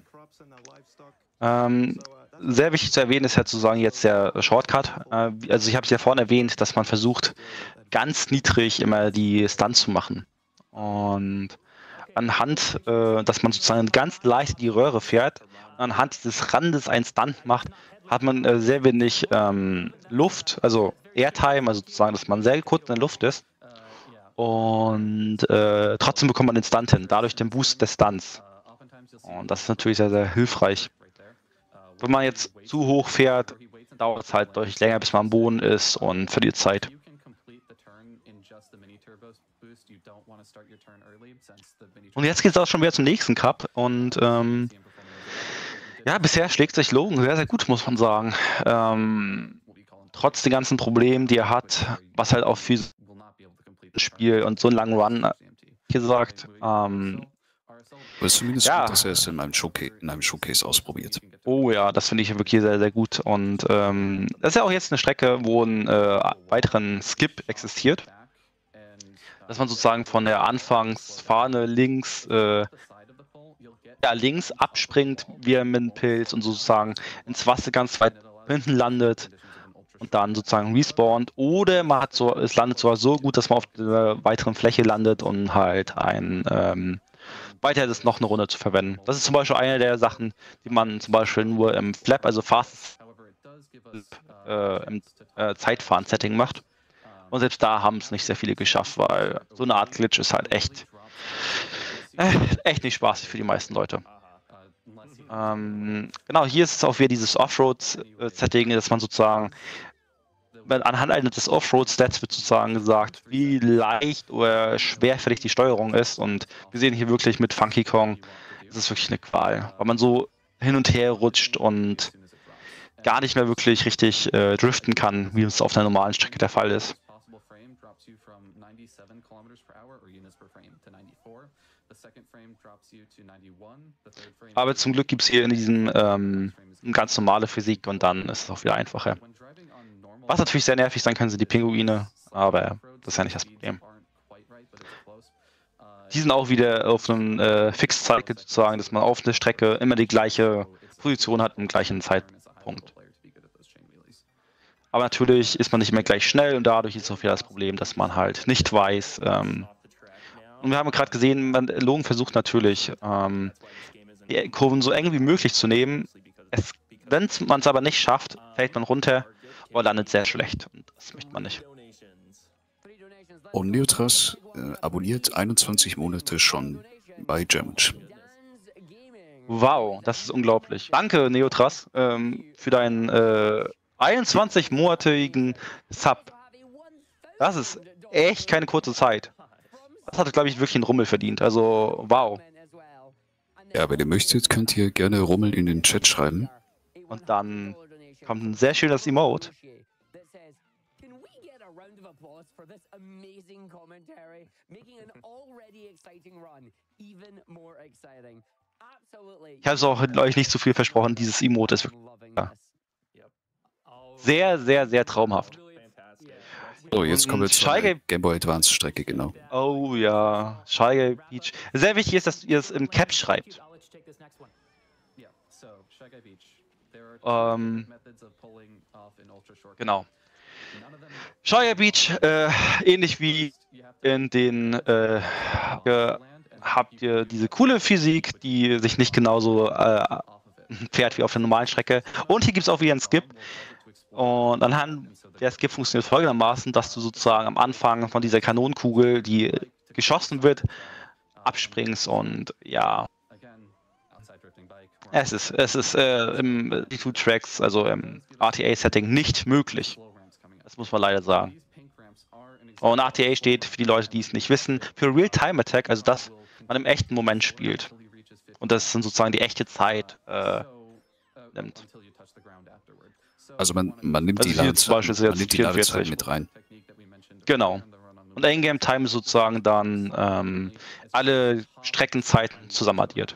Sehr wichtig zu erwähnen ist ja sozusagen jetzt der Shortcut. Also ich habe es ja vorhin erwähnt, dass man versucht, ganz niedrig immer die Stunts zu machen. Und anhand, dass man sozusagen ganz leicht die Röhre fährt, anhand dieses Randes einen Stunt macht, hat man sehr wenig Luft, also Airtime, also sozusagen, dass man sehr kurz in der Luft ist. Und trotzdem bekommt man den Stunt hin, dadurch den Boost des Stunts. Und das ist natürlich sehr, sehr hilfreich. Wenn man jetzt zu hoch fährt, dauert es halt deutlich länger, bis man am Boden ist und verliert Zeit. Und jetzt geht es auch schon wieder zum nächsten Cup und ja, bisher schlägt sich Logan sehr, sehr gut, muss man sagen. Trotz den ganzen Problemen, die er hat, was halt auch für das Spiel und so einen langen Run gesagt, Aber es ist zumindest ja. gut, dass er es in einem Showcase ausprobiert. Oh ja, das finde ich wirklich sehr, sehr gut. Und das ist ja auch jetzt eine Strecke, wo ein weiteren Skip existiert. Dass man sozusagen von der Anfangsfahne links abspringt, wie mit einem Pilz und sozusagen ins Wasser ganz weit hinten landet und dann sozusagen respawnt. Oder man hat es landet sogar so gut, dass man auf der weiteren Fläche landet und halt weiter ist, noch eine Runde zu verwenden. Das ist zum Beispiel eine der Sachen, die man zum Beispiel nur im Flap, also Fast im Zeitfahren-Setting macht. Und selbst da haben es nicht sehr viele geschafft, weil so eine Art Glitch ist halt echt nicht spaßig für die meisten Leute. Genau, hier ist es auch wieder dieses Offroad-Setting, dass man sozusagen anhand eines Offroad-Stats wird sozusagen gesagt, wie leicht oder schwerfällig die Steuerung ist. Und wir sehen hier wirklich mit Funky Kong, ist es wirklich eine Qual, weil man so hin und her rutscht und gar nicht mehr wirklich richtig driften kann, wie es auf einer normalen Strecke der Fall ist. Aber zum Glück gibt es hier in diesem ganz normale Physik und dann ist es auch wieder einfacher. Was natürlich sehr nervig sein kann, sind die Pinguine, aber das ist ja nicht das Problem. Die sind auch wieder auf einem Fixed Cycle sozusagen, dass man auf der Strecke immer die gleiche Position hat im gleichen Zeitpunkt. Aber natürlich ist man nicht mehr gleich schnell und dadurch ist auch wieder das Problem, dass man halt nicht weiß. Und wir haben gerade gesehen, Logan versucht natürlich, die Kurven so eng wie möglich zu nehmen. Wenn man es aber nicht schafft, fällt man runter oder landet sehr schlecht. Und das möchte man nicht. Und Neotras abonniert 21 Monate schon bei Jamage. Wow, das ist unglaublich. Danke, Neotras, für deinen 21-monatigen Sub. Das ist echt keine kurze Zeit. Das hat, glaube ich, wirklich einen Rummel verdient. Also, wow. Ja, wenn ihr möchtet, könnt ihr gerne Rummel in den Chat schreiben. Und dann kommt ein sehr schönes Emote. Ich habe es auch euch nicht zu viel versprochen. Dieses Emote ist wirklich sehr, sehr, sehr traumhaft. So, jetzt kommen wir zur Game Boy Advance Strecke, genau. Oh ja, Shy Guy Beach. Sehr wichtig ist, dass ihr es im Cap schreibt. Genau. Shy Guy Beach, ähnlich wie in den habt ihr diese coole Physik, die sich nicht genauso fährt wie auf der normalen Strecke. Und hier gibt es auch wieder einen Skip. Und anhand der Skip funktioniert folgendermaßen, dass du sozusagen am Anfang von dieser Kanonenkugel, die geschossen wird, abspringst und ja. Es ist im D2-Tracks, also im RTA-Setting, nicht möglich. Das muss man leider sagen. Und RTA steht, für die Leute, die es nicht wissen, für Real-Time Attack, also dass man im echten Moment spielt. Und das sind sozusagen die echte Zeit. nimmt. Also man nimmt Also die hier zum Beispiel ist jetzt man nimmt die 44. Ladezeit mit rein. Genau. Und Endgame Time ist sozusagen dann alle Streckenzeiten zusammen addiert.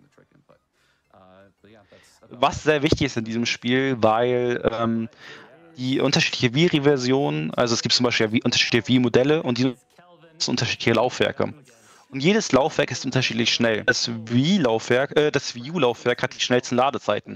Was sehr wichtig ist in diesem Spiel, weil die unterschiedliche Wii-Version, also es gibt zum Beispiel ja unterschiedliche Wii-Modelle und die unterschiedliche Laufwerke. Und jedes Laufwerk ist unterschiedlich schnell. Das Wii U-Laufwerk hat die schnellsten Ladezeiten.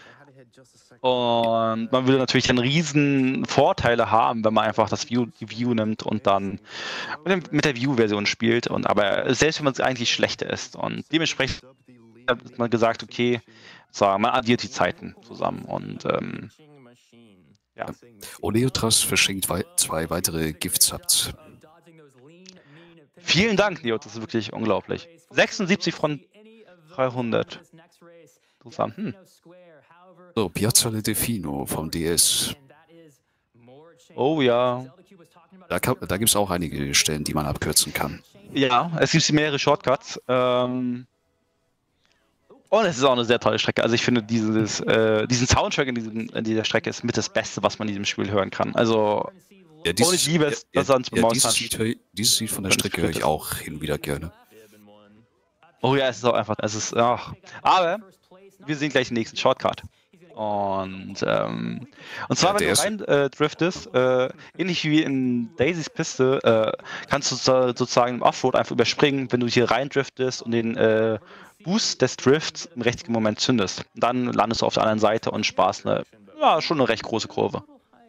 Und man würde natürlich dann riesen Vorteile haben, wenn man einfach die Wii U nimmt und dann mit der Wii U-Version spielt. Aber selbst wenn man es eigentlich schlechter ist. Und dementsprechend hat man gesagt, okay, man addiert die Zeiten zusammen. Und ja. Oleotras verschenkt 2 weitere Gift-Subs. Vielen Dank, Neo, das ist wirklich unglaublich. 76 von 300. Interessant. So, Piazzale Delfino vom DS. Oh ja. Da gibt es auch einige Stellen, die man abkürzen kann. Ja, es gibt mehrere Shortcuts. Und es ist auch eine sehr tolle Strecke. Also ich finde diesen Soundtrack in dieser Strecke ist mit das Beste, was man in diesem Spiel hören kann. Also ja, ich liebe es, dieses Lied von der Strecke höre ich auch hin und wieder gerne. Oh ja, es ist auch einfach, ach. Aber wir sehen gleich den nächsten Shortcut. Und zwar, wenn du rein driftest, ähnlich wie in Daisys Piste, kannst du sozusagen im Offroad einfach überspringen, wenn du hier rein driftest und den Boost des Drifts im richtigen Moment zündest. Dann landest du auf der anderen Seite und sparst schon eine recht große Kurve.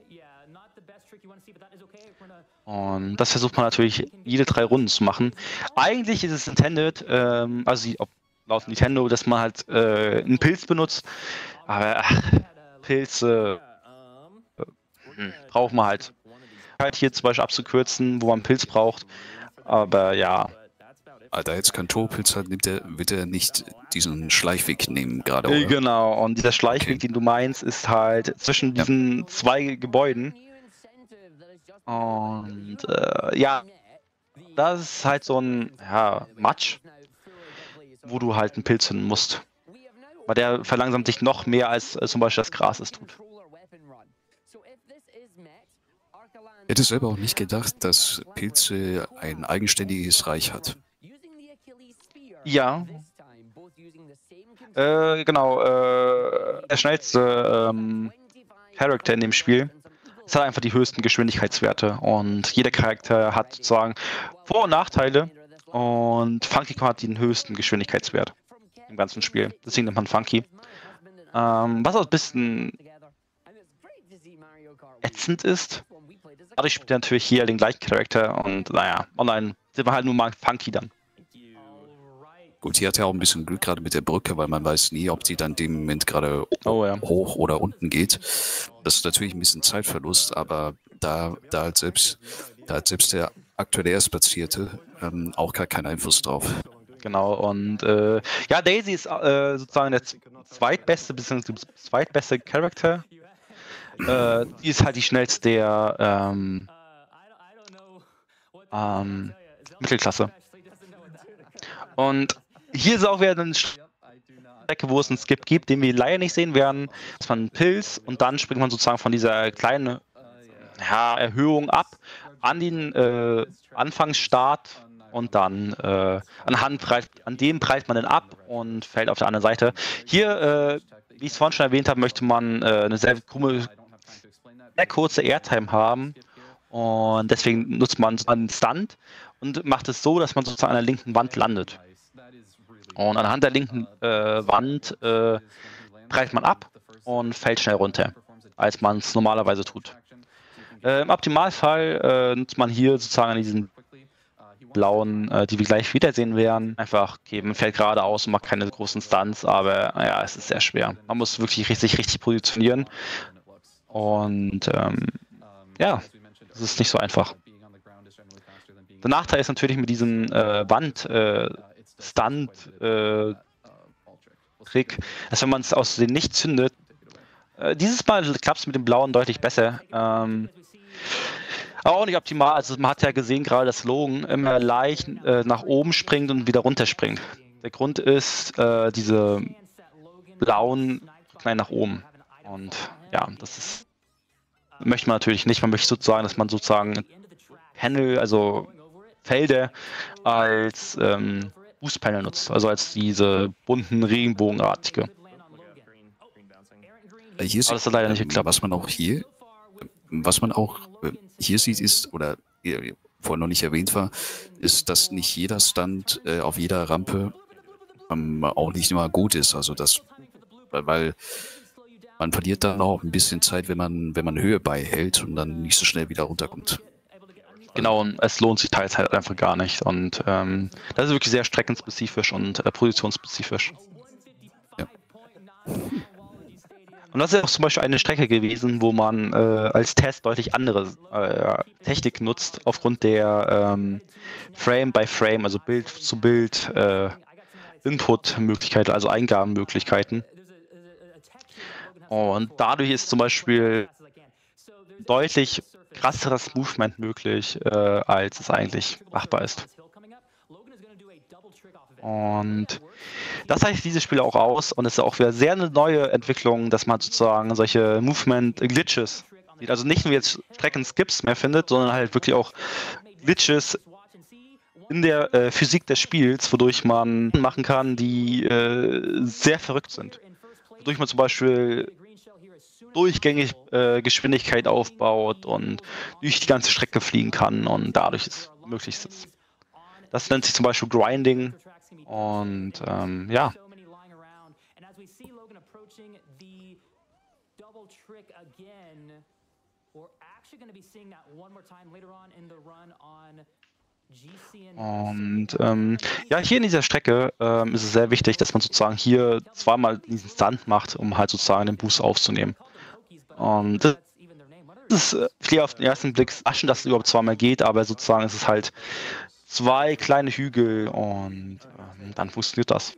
Und das versucht man natürlich jede 3 Runden zu machen. Eigentlich ist es intended, laut Nintendo, dass man halt einen Pilz benutzt. Aber Pilze braucht man halt. Hier zum Beispiel abzukürzen, wo man einen Pilz braucht. Aber ja. Alter, jetzt kein Torpilz hat, wird er nicht diesen Schleichweg nehmen gerade, oder? Genau, und dieser Schleichweg, den du meinst, ist halt zwischen diesen 2 Gebäuden. Und das ist halt so ein Matsch, wo du halt einen Pilz finden musst. Weil der verlangsamt dich noch mehr, als zum Beispiel das Gras es tut. Ich hätte selber auch nicht gedacht, dass Pilze ein eigenständiges Reich hat. Ja. Genau. Der schnellste Charakter in dem Spiel. Es hat einfach die höchsten Geschwindigkeitswerte und jeder Charakter hat sozusagen Vor- und Nachteile und Funky Kong hat den höchsten Geschwindigkeitswert im ganzen Spiel. Deswegen nennt man Funky. Was auch ein bisschen ätzend ist. Dadurch spielt er natürlich hier den gleichen Charakter und naja, online sind wir halt nur mal Funky dann. Gut, hier hat er auch ein bisschen Glück gerade mit der Brücke, weil man weiß nie, ob die dann in dem Moment gerade hoch oder unten geht. Das ist natürlich ein bisschen Zeitverlust, aber da hat selbst der aktuelle Erstplatzierte auch gar keinen Einfluss drauf. Genau, und Daisy ist sozusagen der zweitbeste Charakter. Die ist halt die schnellste der Mittelklasse. Und hier ist auch wieder eine Strecke, wo es einen Skip gibt, den wir leider nicht sehen werden. Das war ein Pilz und dann springt man sozusagen von dieser kleinen Erhöhung ab an den Anfangsstart und dann an dem prallt man dann ab und fällt auf der anderen Seite. Hier, wie ich es vorhin schon erwähnt habe, möchte man eine sehr kurze Airtime haben und deswegen nutzt man einen Stunt und macht es so, dass man sozusagen an der linken Wand landet. Und anhand der linken Wand prallt man ab und fällt schnell runter, als man es normalerweise tut. Im Optimalfall nutzt man hier sozusagen an diesen blauen, die wir gleich wiedersehen werden. Einfach, okay, man fährt geradeaus und macht keine großen Stunts, aber naja, es ist sehr schwer. Man muss wirklich richtig positionieren. Und das ist nicht so einfach. Der Nachteil ist natürlich mit diesem Stunt-Trick, dass wenn man es aus dem nicht zündet, dieses Mal klappt es mit dem Blauen deutlich besser. Aber auch nicht optimal. Also man hat ja gesehen, gerade dass Logan immer leicht nach oben springt und wieder runterspringt. Der Grund ist, diese blauen klein nach oben. Und ja, das möchte man natürlich nicht. Man möchte sozusagen, dass man sozusagen Panel, also Felder als Boost-Panel nutzt, also als diese bunten Regenbogenartige. Hier sieht, das hat leider nicht geklappt. Was man auch hier sieht, ist, oder vorhin noch nicht erwähnt war, ist, dass nicht jeder Stunt auf jeder Rampe auch nicht immer gut ist. Also weil man verliert dann auch ein bisschen Zeit, wenn man Höhe beihält und dann nicht so schnell wieder runterkommt. Genau, und es lohnt sich teils halt einfach gar nicht. Und das ist wirklich sehr streckenspezifisch und positionsspezifisch. Ja. Und das ist auch zum Beispiel eine Strecke gewesen, wo man als Test deutlich andere Technik nutzt, aufgrund der Frame-by-Frame, also Bild-zu-Bild Input-Möglichkeiten, also Eingabenmöglichkeiten. Und dadurch ist zum Beispiel deutlich krasseres Movement möglich, als es eigentlich machbar ist. Und das zeichnet dieses Spiel auch aus und es ist auch wieder sehr eine neue Entwicklung, dass man sozusagen solche Movement-Glitches sieht. Also nicht nur jetzt Streckenskips mehr findet, sondern halt wirklich auch Glitches in der Physik des Spiels, wodurch man machen kann, die sehr verrückt sind. Wodurch man zum Beispiel durchgängig Geschwindigkeit aufbaut und durch die ganze Strecke fliegen kann und dadurch ist möglichst ist. Das nennt sich zum Beispiel Grinding und ja. Und ja, hier in dieser Strecke ist es sehr wichtig, dass man sozusagen hier zweimal diesen Stunt macht, um halt sozusagen den Boost aufzunehmen. Und das ist vielleicht auf den ersten Blick überraschend, dass es überhaupt zweimal geht, aber sozusagen ist es halt zwei kleine Hügel und dann funktioniert das.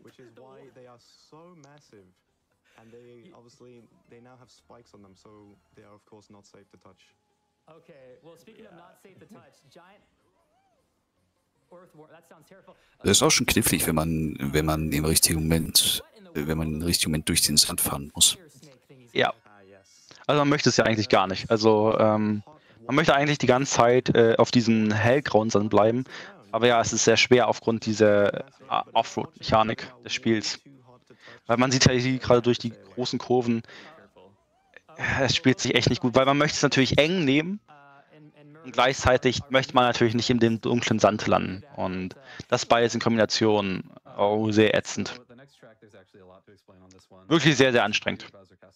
Das ist auch schon knifflig, wenn man im richtigen Moment, durch den Sand fahren muss. Ja. Also man möchte es ja eigentlich gar nicht. Also man möchte eigentlich die ganze Zeit auf diesem hellgrauen Sand bleiben. Aber ja, es ist sehr schwer aufgrund dieser Offroad-Mechanik des Spiels. Weil man sieht ja hier gerade durch die großen Kurven, es spielt sich echt nicht gut, weil man möchte es natürlich eng nehmen und gleichzeitig möchte man natürlich nicht in dem dunklen Sand landen. Und das beides in Kombination sehr ätzend. Wirklich sehr, sehr anstrengend.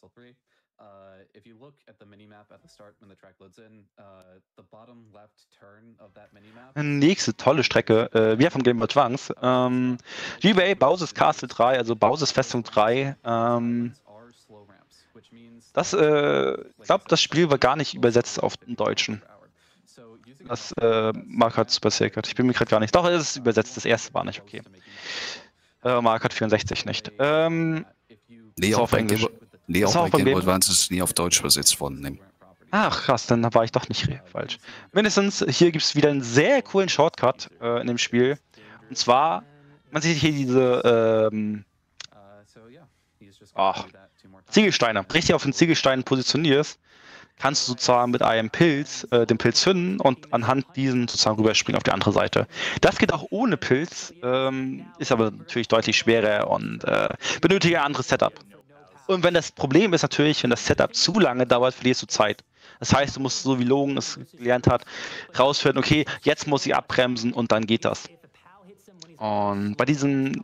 Nächste tolle Strecke, wieder vom Game Boy Advance. GBA Bowser's Castle 3, also Bowser's Festung 3. Ich glaube, das Spiel war gar nicht übersetzt auf den Deutschen. Das Mark hat Super Sacred. Ich bin mir gerade gar nicht. Doch, es ist übersetzt. Das erste war nicht okay. Mark hat 64 nicht. Nee, auch auf Englisch. Nee, auch bei Game Boy Advance ist nie auf Deutsch übersetzt worden. Nee. Ach krass, dann war ich doch nicht falsch. Mindestens, hier gibt es wieder einen sehr coolen Shortcut in dem Spiel. Und zwar, man sieht hier diese Ziegelsteine. Richtig auf den Ziegelsteinen positionierst, kannst du sozusagen mit einem Pilz den Pilz finden und anhand diesen sozusagen rüberspringen auf die andere Seite. Das geht auch ohne Pilz, ist aber natürlich deutlich schwerer und benötigt ein anderes Setup. Und wenn das Problem ist natürlich, wenn das Setup zu lange dauert, verlierst du Zeit. Das heißt, du musst, so wie Logan es gelernt hat, rausfinden, okay, jetzt muss ich abbremsen und dann geht das. Und bei diesen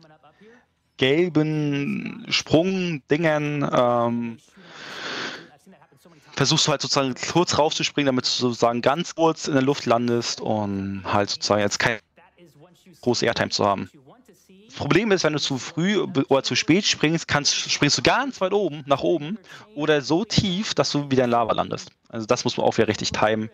gelben Sprungdingern versuchst du halt sozusagen kurz rauszuspringen, damit du sozusagen ganz kurz in der Luft landest und halt sozusagen jetzt keine große Airtime zu haben. Das Problem ist, wenn du zu früh oder zu spät springst, springst du ganz weit oben, nach oben oder so tief, dass du wieder in Lava landest. Also das muss man auch wieder richtig timen.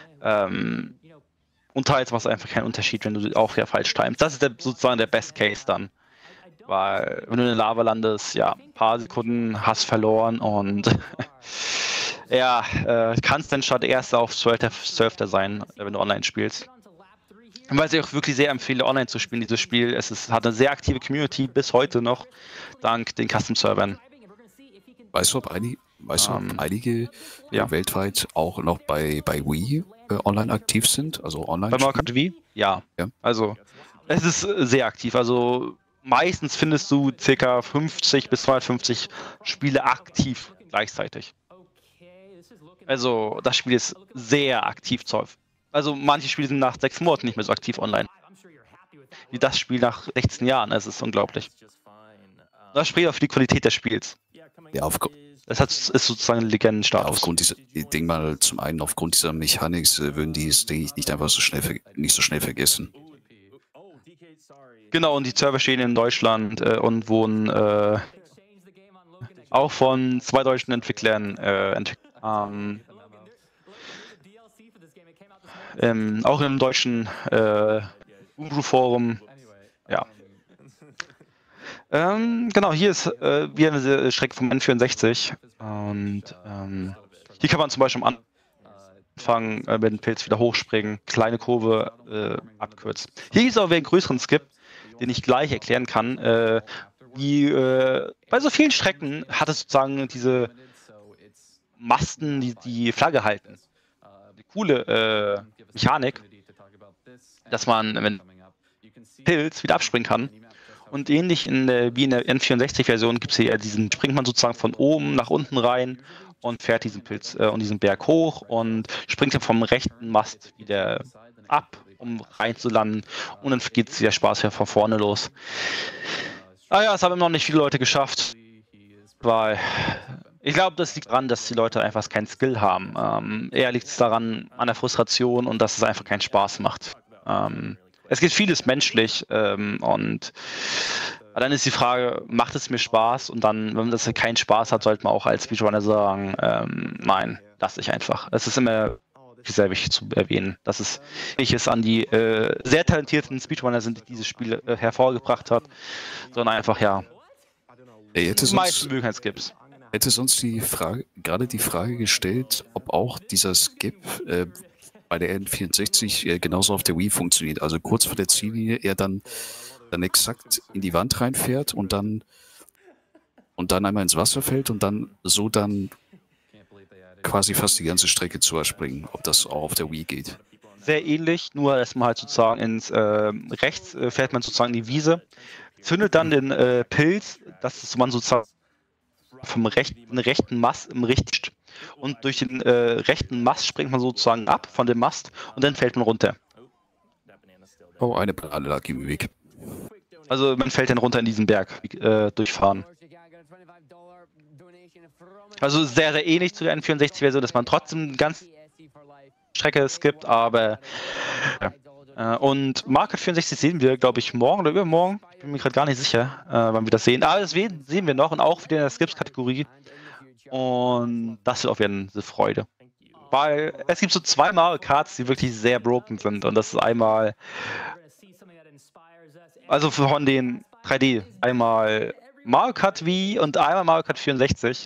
Und teils macht es einfach keinen Unterschied, wenn du auch wieder falsch timest. Das ist sozusagen der Best Case dann. Weil wenn du in Lava landest, ja, ein paar Sekunden hast verloren und ja, kannst dann statt Erster auf 12. sein, wenn du online spielst. Weil ich auch wirklich sehr empfehle, online zu spielen, dieses Spiel. Es hat eine sehr aktive Community bis heute noch, dank den Custom-Servern. Weißt du, ob einige ja. weltweit auch noch bei Wii online aktiv sind? Also online? Bei Mario Kart Wii? Ja. Also, es ist sehr aktiv. Also, meistens findest du ca. 50 bis 250 Spiele aktiv gleichzeitig. Also, das Spiel ist sehr aktiv. Also, manche Spiele sind nach 6 Monaten nicht mehr so aktiv online. Wie das Spiel nach 16 Jahren. Es ist unglaublich. Das spricht auch für die Qualität des Spiels. Ja, ist sozusagen ein Legendenstatus. Ja, aufgrund dieser, ich denke mal, zum einen aufgrund dieser Mechanik würden die es, denke ich, nicht einfach so schnell vergessen. Genau, und die Server stehen in Deutschland und wurden auch von 2 deutschen Entwicklern entwickelt. Auch im deutschen Umbro-Forum. Ja. Genau, hier ist wieder eine Strecke vom N64. Und hier kann man zum Beispiel am Anfang mit dem Pilz wieder hochspringen, kleine Kurve abkürzen. Hier gibt es auch wieder einen größeren Skip, den ich gleich erklären kann. Bei so vielen Strecken hat es sozusagen diese Masten, die die Flagge halten. Die coole Mechanik, dass man, wenn Pilz wieder abspringen kann. Und ähnlich wie in der N64-Version gibt es hier springt man sozusagen von oben nach unten rein und fährt diesen Pilz und diesen Berg hoch und springt dann vom rechten Mast wieder ab, um reinzulanden. Und dann geht der Spaß ja von vorne los. Ja, es haben immer noch nicht viele Leute geschafft, weil ich glaube, das liegt daran, dass die Leute einfach keinen Skill haben. Eher liegt es daran, an der Frustration und dass es einfach keinen Spaß macht. Es geht vieles menschlich und dann ist die Frage, macht es mir Spaß? Und dann, wenn man das keinen Spaß hat, sollte man auch als Speedrunner sagen, nein, lass ich einfach. Es ist immer sehr wichtig zu erwähnen, dass es nicht ist an die sehr talentierten Speedrunner sind, die dieses Spiel hervorgebracht hat, sondern einfach, ja, die meisten mögen kein Skips. Hätte sonst die Frage gestellt, ob auch dieser Skip bei der N64 genauso auf der Wii funktioniert. Also kurz vor der Ziellinie er dann exakt in die Wand reinfährt und dann einmal ins Wasser fällt und dann quasi fast die ganze Strecke zu erspringen, ob das auch auf der Wii geht. Sehr ähnlich, nur dass man halt sozusagen rechts fährt man sozusagen in die Wiese, zündet dann den Pilz, dass man sozusagen vom rechten Mast im und durch den rechten Mast springt man sozusagen ab von dem Mast und dann fällt man runter. Oh, eine Banane lag im Weg. Also man fällt dann runter in diesen Berg durchfahren. Also sehr, sehr ähnlich zu der N64-Version, dass man trotzdem ganz Strecke skippt, aber ja. Und Mario Kart 64 sehen wir, glaube ich, morgen oder übermorgen. Ich bin mir gerade gar nicht sicher, wann wir das sehen. Aber das sehen wir noch und auch wieder in der Skips-Kategorie. Und das wird auch wieder eine Freude. Weil es gibt so 2 Mario Karts, die wirklich sehr broken sind. Und das ist einmal, also von den 3D, einmal Mario Kart Wii und einmal Mario Kart 64.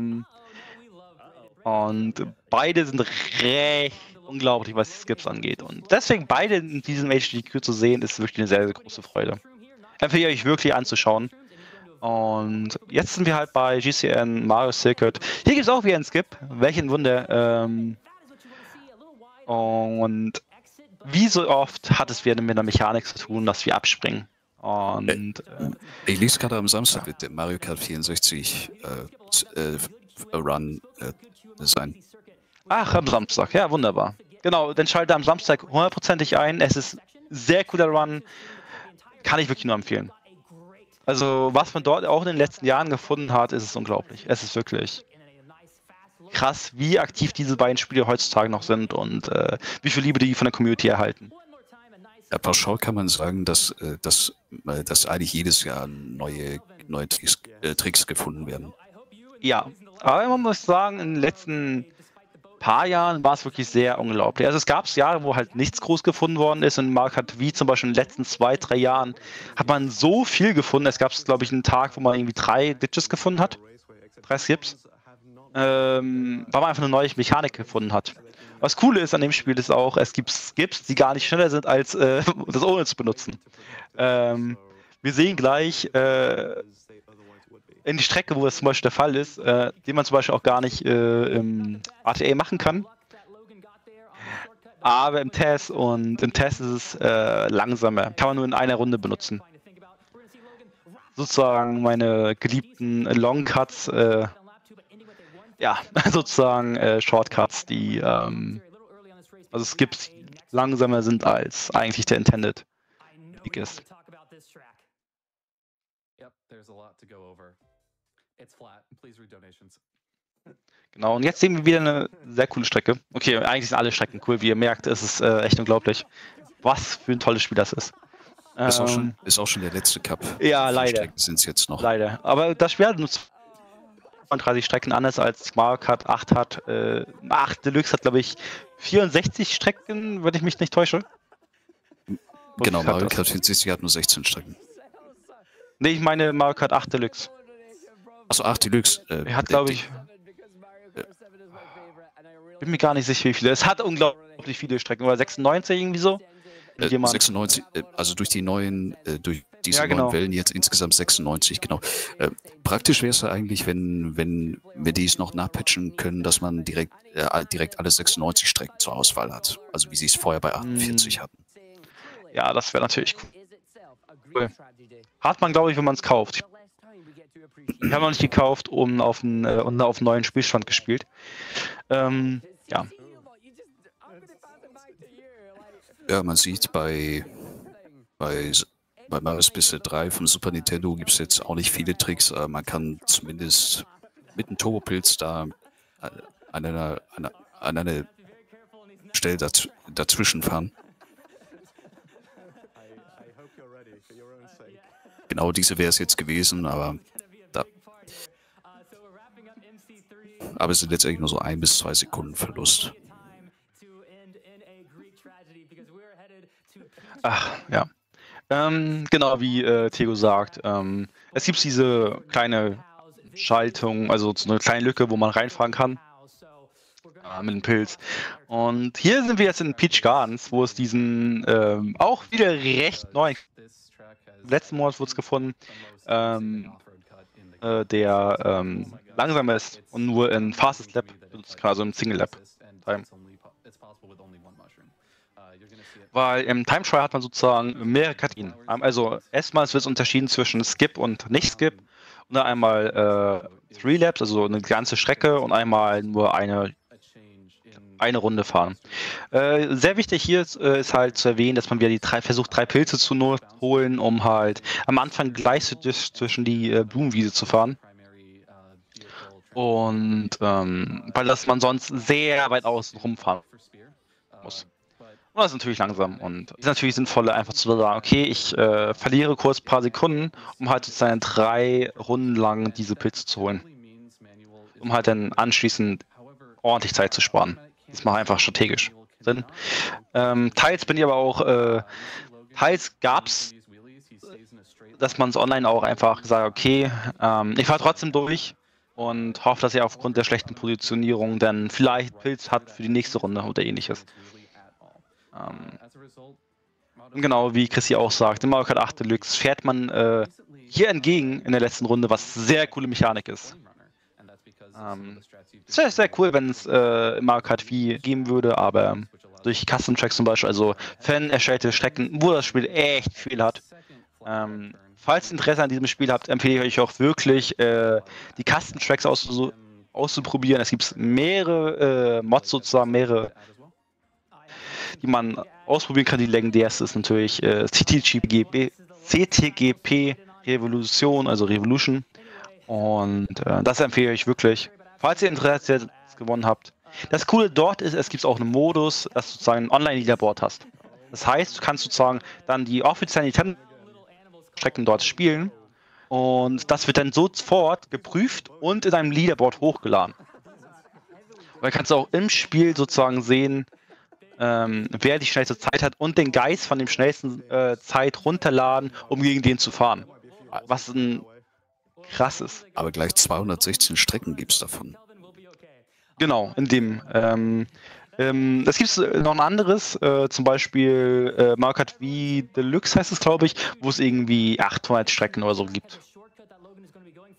Und beide sind recht unglaublich, was die Skips angeht. Und deswegen beide in diesem HDQ zu sehen, ist wirklich eine sehr, sehr große Freude. Empfehle ich euch wirklich anzuschauen. Und jetzt sind wir halt bei GCN Mario Circuit. Hier gibt es auch wieder einen Skip. Welch ein Wunder. Und wie so oft hat es wieder mit der Mechanik zu tun, dass wir abspringen. Und ich lese gerade am Samstag mit dem Mario Kart 64 Run sein. Ach, am Samstag. Ja, wunderbar. Genau, dann schalte am Samstag 100%ig ein. Es ist ein sehr cooler Run. Kann ich wirklich nur empfehlen. Also, was man dort auch in den letzten Jahren gefunden hat, ist es unglaublich. Es ist wirklich krass, wie aktiv diese beiden Spiele heutzutage noch sind und wie viel Liebe die von der Community erhalten. Ja, pauschal kann man sagen, dass eigentlich jedes Jahr neue Tricks gefunden werden. Ja, aber man muss sagen, in den letzten paar Jahren war es wirklich sehr unglaublich. Also es gab Jahre, wo halt nichts groß gefunden worden ist und Mario Kart Wii zum Beispiel in den letzten 2, 3 Jahren hat man so viel gefunden. Es gab, glaube ich, einen Tag, wo man irgendwie 3 Glitches gefunden hat. 3 Skips. Weil man einfach eine neue Mechanik gefunden hat. Was cool ist an dem Spiel ist auch, es gibt Skips, die gar nicht schneller sind, als das ohne zu benutzen. Wir sehen gleich in die Strecke, wo das zum Beispiel der Fall ist, den man zum Beispiel auch gar nicht im ATA machen kann. Aber im Test ist es langsamer. Kann man nur in einer Runde benutzen. Sozusagen meine geliebten Longcuts, ja, sozusagen Shortcuts, die also Skips langsamer sind als eigentlich der Intended Weg ist. Genau, und jetzt sehen wir wieder eine sehr coole Strecke. Okay, eigentlich sind alle Strecken cool, wie ihr merkt, ist es echt unglaublich, was für ein tolles Spiel das ist. Ist auch schon der letzte Cup. Ja, leider. Strecken sind es jetzt noch. Leider. Aber das Spiel hat nur 32 Strecken, anders als Mario Kart 8 hat. 8 Deluxe hat, glaube ich, 64 Strecken, wenn ich mich nicht täusche. Genau, Mario Kart 64 hat nur 16 Strecken. Nee, ich meine Mario Kart 8 Deluxe. Achso, 8 Deluxe. Er hat, glaube ich... bin mir gar nicht sicher, wie viele. Es hat unglaublich viele Strecken, oder 96 irgendwie so. 96, also durch die neuen, durch diese neuen Wellen jetzt insgesamt 96, genau. Praktisch wäre es ja eigentlich, wenn wir dies noch nachpatchen können, dass man direkt alle 96 Strecken zur Auswahl hat. Also wie sie es vorher bei 48 hatten. Ja, das wäre natürlich cool. Hat man, glaube ich, wenn man es kauft. Ich habe noch nicht gekauft und auf einen neuen Spielstand gespielt. Ja. Ja, man sieht bei Mario Odyssey 3 vom Super Nintendo gibt es jetzt auch nicht viele Tricks. Man kann zumindest mit einem Turbopilz da an einer Stelle dazwischen fahren. Genau diese wäre es jetzt gewesen, aber es sind letztendlich nur so 1 bis 2 Sekunden Verlust. Ach, ja. Genau wie Tego sagt. Es gibt diese kleine Schaltung, also so eine kleine Lücke, wo man reinfahren kann. Mit dem Pilz. Und hier sind wir jetzt in Peach Gardens, wo es diesen auch wieder recht neu. Letzten Monat wurde es gefunden, der langsamer ist und nur in Fastest Lap benutzt kann, also im Single Lap Time. Weil im Time Trial hat man sozusagen mehrere Kategorien. Also erstmals wird es unterschieden zwischen Skip und Nicht-Skip. Und dann einmal 3 Laps, also eine ganze Strecke, und einmal nur eine Runde fahren. Sehr wichtig hier ist halt zu erwähnen, dass man wieder versucht, 3 Pilze zu holen, um halt am Anfang gleich zwischen die Blumenwiese zu fahren. Und weil man sonst sehr weit außen rumfahren muss. Und das ist natürlich langsam und ist natürlich sinnvoller, einfach zu sagen, okay, ich verliere kurz ein paar Sekunden, um halt sozusagen 3 Runden lang diese Pilze zu holen. Um halt dann anschließend ordentlich Zeit zu sparen. Das macht einfach strategisch Sinn. Teils bin ich aber auch, teils gab's, dass man es online auch einfach gesagt, okay, ich fahre trotzdem durch und hoffe, dass er aufgrund der schlechten Positionierung dann vielleicht Pilz hat für die nächste Runde oder ähnliches. Genau, wie Chrissy auch sagt, im Mario Kart 8 Deluxe fährt man hier entgegen in der letzten Runde, was sehr coole Mechanik ist. Es wäre sehr cool, wenn es im Mario Kart Wii geben würde, aber durch Custom Tracks zum Beispiel, also Fan erstellte Strecken, wo das Spiel echt viel hat. Falls ihr Interesse an diesem Spiel habt, empfehle ich euch auch wirklich, die Custom Tracks auszuprobieren. Es gibt mehrere Mods sozusagen, die man ausprobieren kann. Die legendärste ist natürlich CTGP Revolution, also Revolution. Und das empfehle ich wirklich, falls ihr Interesse gewonnen habt. Das Coole dort ist, es gibt auch einen Modus, dass du sozusagen ein Online-Leaderboard hast. Das heißt, du kannst sozusagen dann die offiziellen Nintendo-Strecken dort spielen und das wird dann sofort geprüft und in einem Leaderboard hochgeladen. Und dann kannst du auch im Spiel sozusagen sehen, wer die schnellste Zeit hat und den Geist von dem schnellsten Zeit runterladen, um gegen den zu fahren. Was ein krasses. Aber gleich 216 Strecken gibt es davon. Genau, in dem. Es gibt noch ein anderes, zum Beispiel Mario Kart Wii Deluxe heißt es, glaube ich, wo es irgendwie 800 Strecken oder so gibt.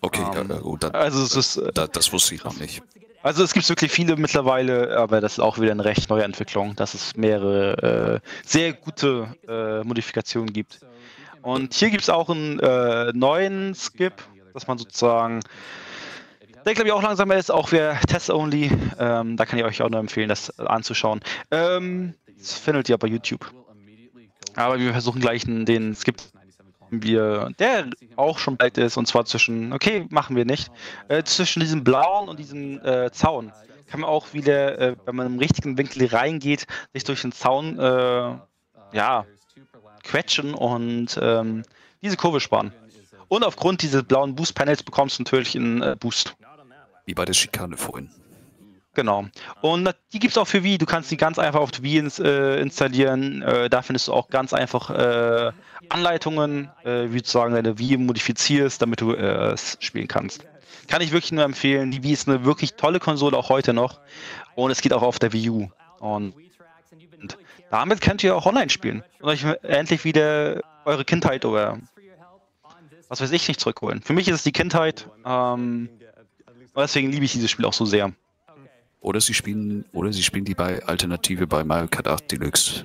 Okay, also es ist, das wusste ich noch nicht. Also es gibt wirklich viele mittlerweile, aber das ist auch wieder eine recht neue Entwicklung, dass es mehrere sehr gute Modifikationen gibt. Und hier gibt es auch einen neuen Skip, dass man sozusagen, der glaube ich auch langsamer ist, auch wer Test-Only, da kann ich euch auch nur empfehlen, das anzuschauen. Das findet ihr bei YouTube. Aber wir versuchen gleich den Skip, der auch schon bald ist, und zwar zwischen, okay, machen wir nicht, zwischen diesem blauen und diesem Zaun. Kann man auch wieder, wenn man im richtigen Winkel reingeht, sich durch den Zaun, ja, quetschen und diese Kurve sparen. Und aufgrund dieses blauen Boost-Panels bekommst du natürlich einen Boost. Wie bei der Schikane vorhin. Genau. Und die gibt es auch für Wii. Du kannst die ganz einfach auf die Wii installieren. Da findest du auch ganz einfach Anleitungen, wie du sagen, deine Wii modifizierst, damit du es spielen kannst. Kann ich wirklich nur empfehlen. Die Wii ist eine wirklich tolle Konsole, auch heute noch. Und es geht auch auf der Wii U. Und damit könnt ihr auch online spielen. Und euch endlich wieder eure Kindheit oder was weiß ich nicht zurückholen. Für mich ist es die Kindheit. Und deswegen liebe ich dieses Spiel auch so sehr. Oder sie spielen die bei Alternative bei Mario Kart 8 Deluxe.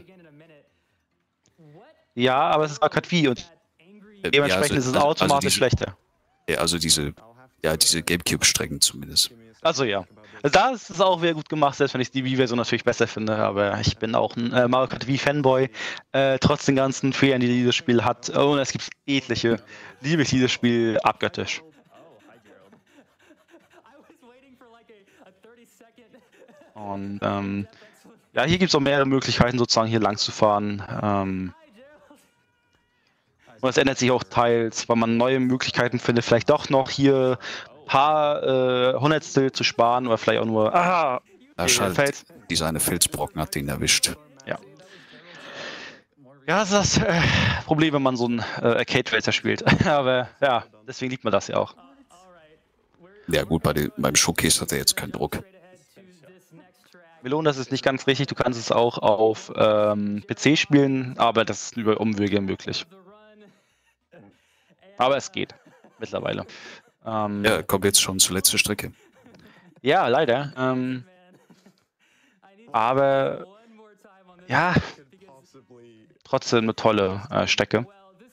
Ja, aber es ist Mario Kart Wii und dementsprechend ist es automatisch schlechter. Ja, also diese Gamecube-Strecken zumindest. Also ja. Da ist es auch wieder gut gemacht, selbst wenn ich die Wii-Version natürlich besser finde, aber ich bin auch ein Mario Kart Wii-Fanboy. Trotz den ganzen Fehlern, die dieses Spiel hat, und es gibt etliche, liebe ich dieses Spiel abgöttisch. Und ja, hier gibt es auch mehrere Möglichkeiten, sozusagen hier lang zu fahren. Und es ändert sich auch teils, weil man neue Möglichkeiten findet, vielleicht doch noch hier ein paar Hundertstel zu sparen oder vielleicht auch nur. Fels. Dieser eine Felsbrocken hat den erwischt. Ja. Ja, das ist das Problem, wenn man so einen Arcade-Racer spielt. Aber ja, deswegen liebt man das ja auch. Ja, gut, beim Showcase hat er jetzt keinen Druck. Melon, das ist nicht ganz richtig. Du kannst es auch auf PC spielen, aber das ist über Umwege möglich. Aber es geht mittlerweile. Ja, kommt jetzt schon zur letzten Strecke. Ja, leider. Aber ja, trotzdem eine tolle Strecke.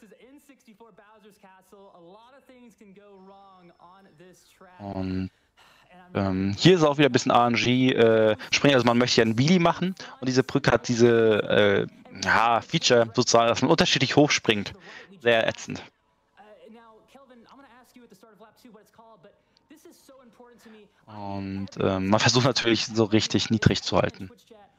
Und hier ist auch wieder ein bisschen RNG springen, also man möchte ja ein Wheelie machen und diese Brücke hat diese Feature sozusagen, dass man unterschiedlich hoch springt. Sehr ätzend. Und man versucht natürlich so richtig niedrig zu halten.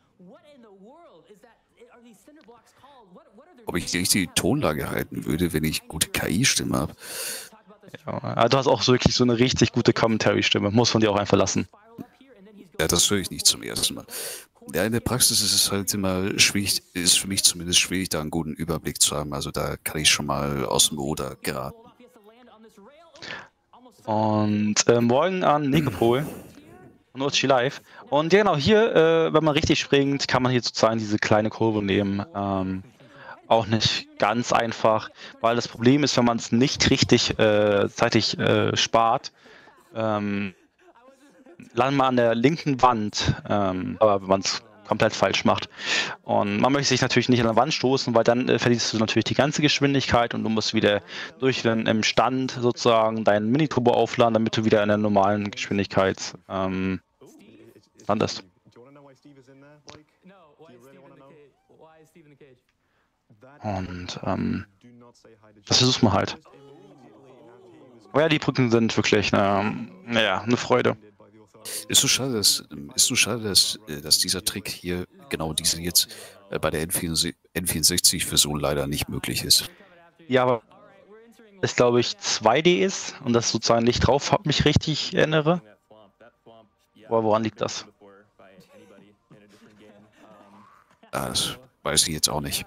Ob ich die richtige Tonlage halten würde, wenn ich gute KI-Stimme habe? Ja, du hast auch wirklich so eine richtig gute Commentary-Stimme, muss man dir auch einfach lassen. Ja, das höre ich nicht zum ersten Mal. Ja, in der Praxis ist es halt immer schwierig, ist für mich zumindest schwierig, da einen guten Überblick zu haben. Also da kann ich schon mal aus dem Ruder geraten. Und morgen an Nekopol und Uchi Live. Und ja genau, hier, wenn man richtig springt, kann man hier sozusagen diese kleine Kurve nehmen. Auch nicht ganz einfach, weil das Problem ist, wenn man es nicht richtig zeitig spart, landet man an der linken Wand, aber wenn man es komplett falsch macht. Und man möchte sich natürlich nicht an der Wand stoßen, weil dann verlierst du natürlich die ganze Geschwindigkeit und du musst wieder durch den im Stand sozusagen deinen Mini-Turbo aufladen, damit du wieder in der normalen Geschwindigkeit landest. Und das versucht man halt. Aber ja, die Brücken sind wirklich eine Freude. Ist so schade, dass dieser Trick hier, genau diese jetzt, bei der N64-Version leider nicht möglich ist. Ja, aber es glaube ich 2D ist und das sozusagen nicht drauf hat, mich richtig erinnere. Aber woran liegt das? Das weiß ich jetzt auch nicht.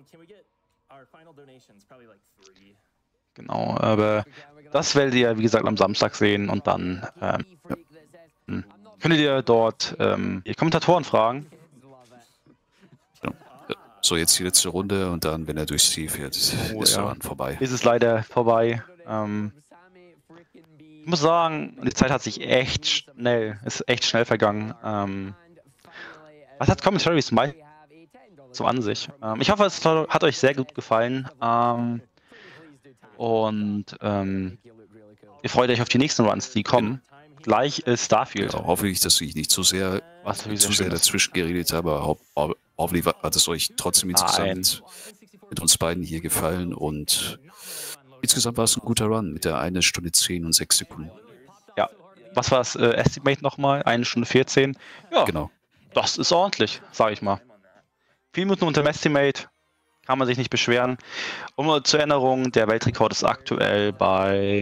Genau, aber das werdet ihr, wie gesagt, am Samstag sehen und dann könntet ihr dort die Kommentatoren fragen. So, jetzt die letzte Runde und dann, wenn er durchs Ziel fährt, ist er dann vorbei. Ist es leider vorbei. muss sagen, die Zeit hat sich ist echt schnell vergangen. Was hat Commentaries so an sich? Ich hoffe, es hat euch sehr gut gefallen. Ihr freut euch auf die nächsten Runs, die kommen. Gleich ist Starfield. Ja, hoffe ich, dass ich nicht zu sehr dazwischen geredet habe. Hoffentlich hat es euch trotzdem insgesamt mit uns beiden hier gefallen. Und insgesamt war es ein guter Run mit der 1 Stunde 10 und 6 Sekunden. Ja. Was war das Estimate nochmal? 1 Stunde 14? Ja, genau. Das ist ordentlich, sage ich mal. 4 Minuten unter dem Estimate. Kann man sich nicht beschweren. Und zur Erinnerung, der Weltrekord ist aktuell bei...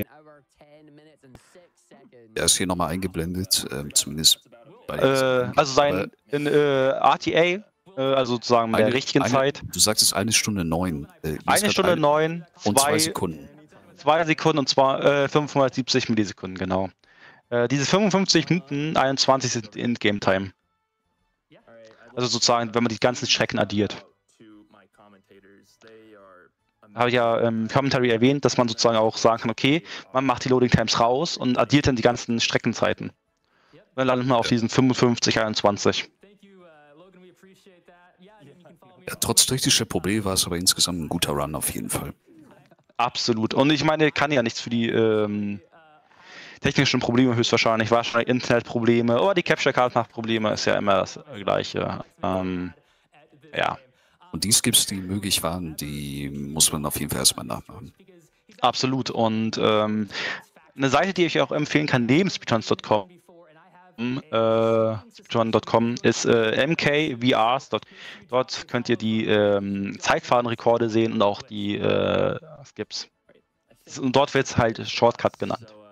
Er ist hier nochmal eingeblendet, zumindest bei also sein RTA, also sozusagen der richtigen Zeit. Du sagst es 1 Stunde 9. 1 Stunde 9 und 2 Sekunden. 2 Sekunden und zwar 570 Millisekunden, genau. Diese 55 Minuten 21 sind In-Game-Time. Also sozusagen, wenn man die ganzen Strecken addiert. Habe ich ja im Commentary erwähnt, dass man sozusagen auch sagen kann, okay, man macht die Loading Times raus und addiert dann die ganzen Streckenzeiten. Dann landet man auf diesen 55, 21. Ja, trotz technischer Probleme war es aber insgesamt ein guter Run auf jeden Fall. Absolut. Und ich meine, kann ja nichts für die technischen Probleme höchstwahrscheinlich. Wahrscheinlich Internetprobleme oder die Capture Card macht Probleme, ist ja immer das Gleiche. Ja. Und die Skips, die möglich waren, die muss man auf jeden Fall erstmal nachmachen. Absolut. Und eine Seite, die ich auch empfehlen kann, neben speedruns.com, ist mkvrs. Dort könnt ihr die Zeitfahnenrekorde sehen und auch die Skips. Und dort wird es halt Shortcut genannt.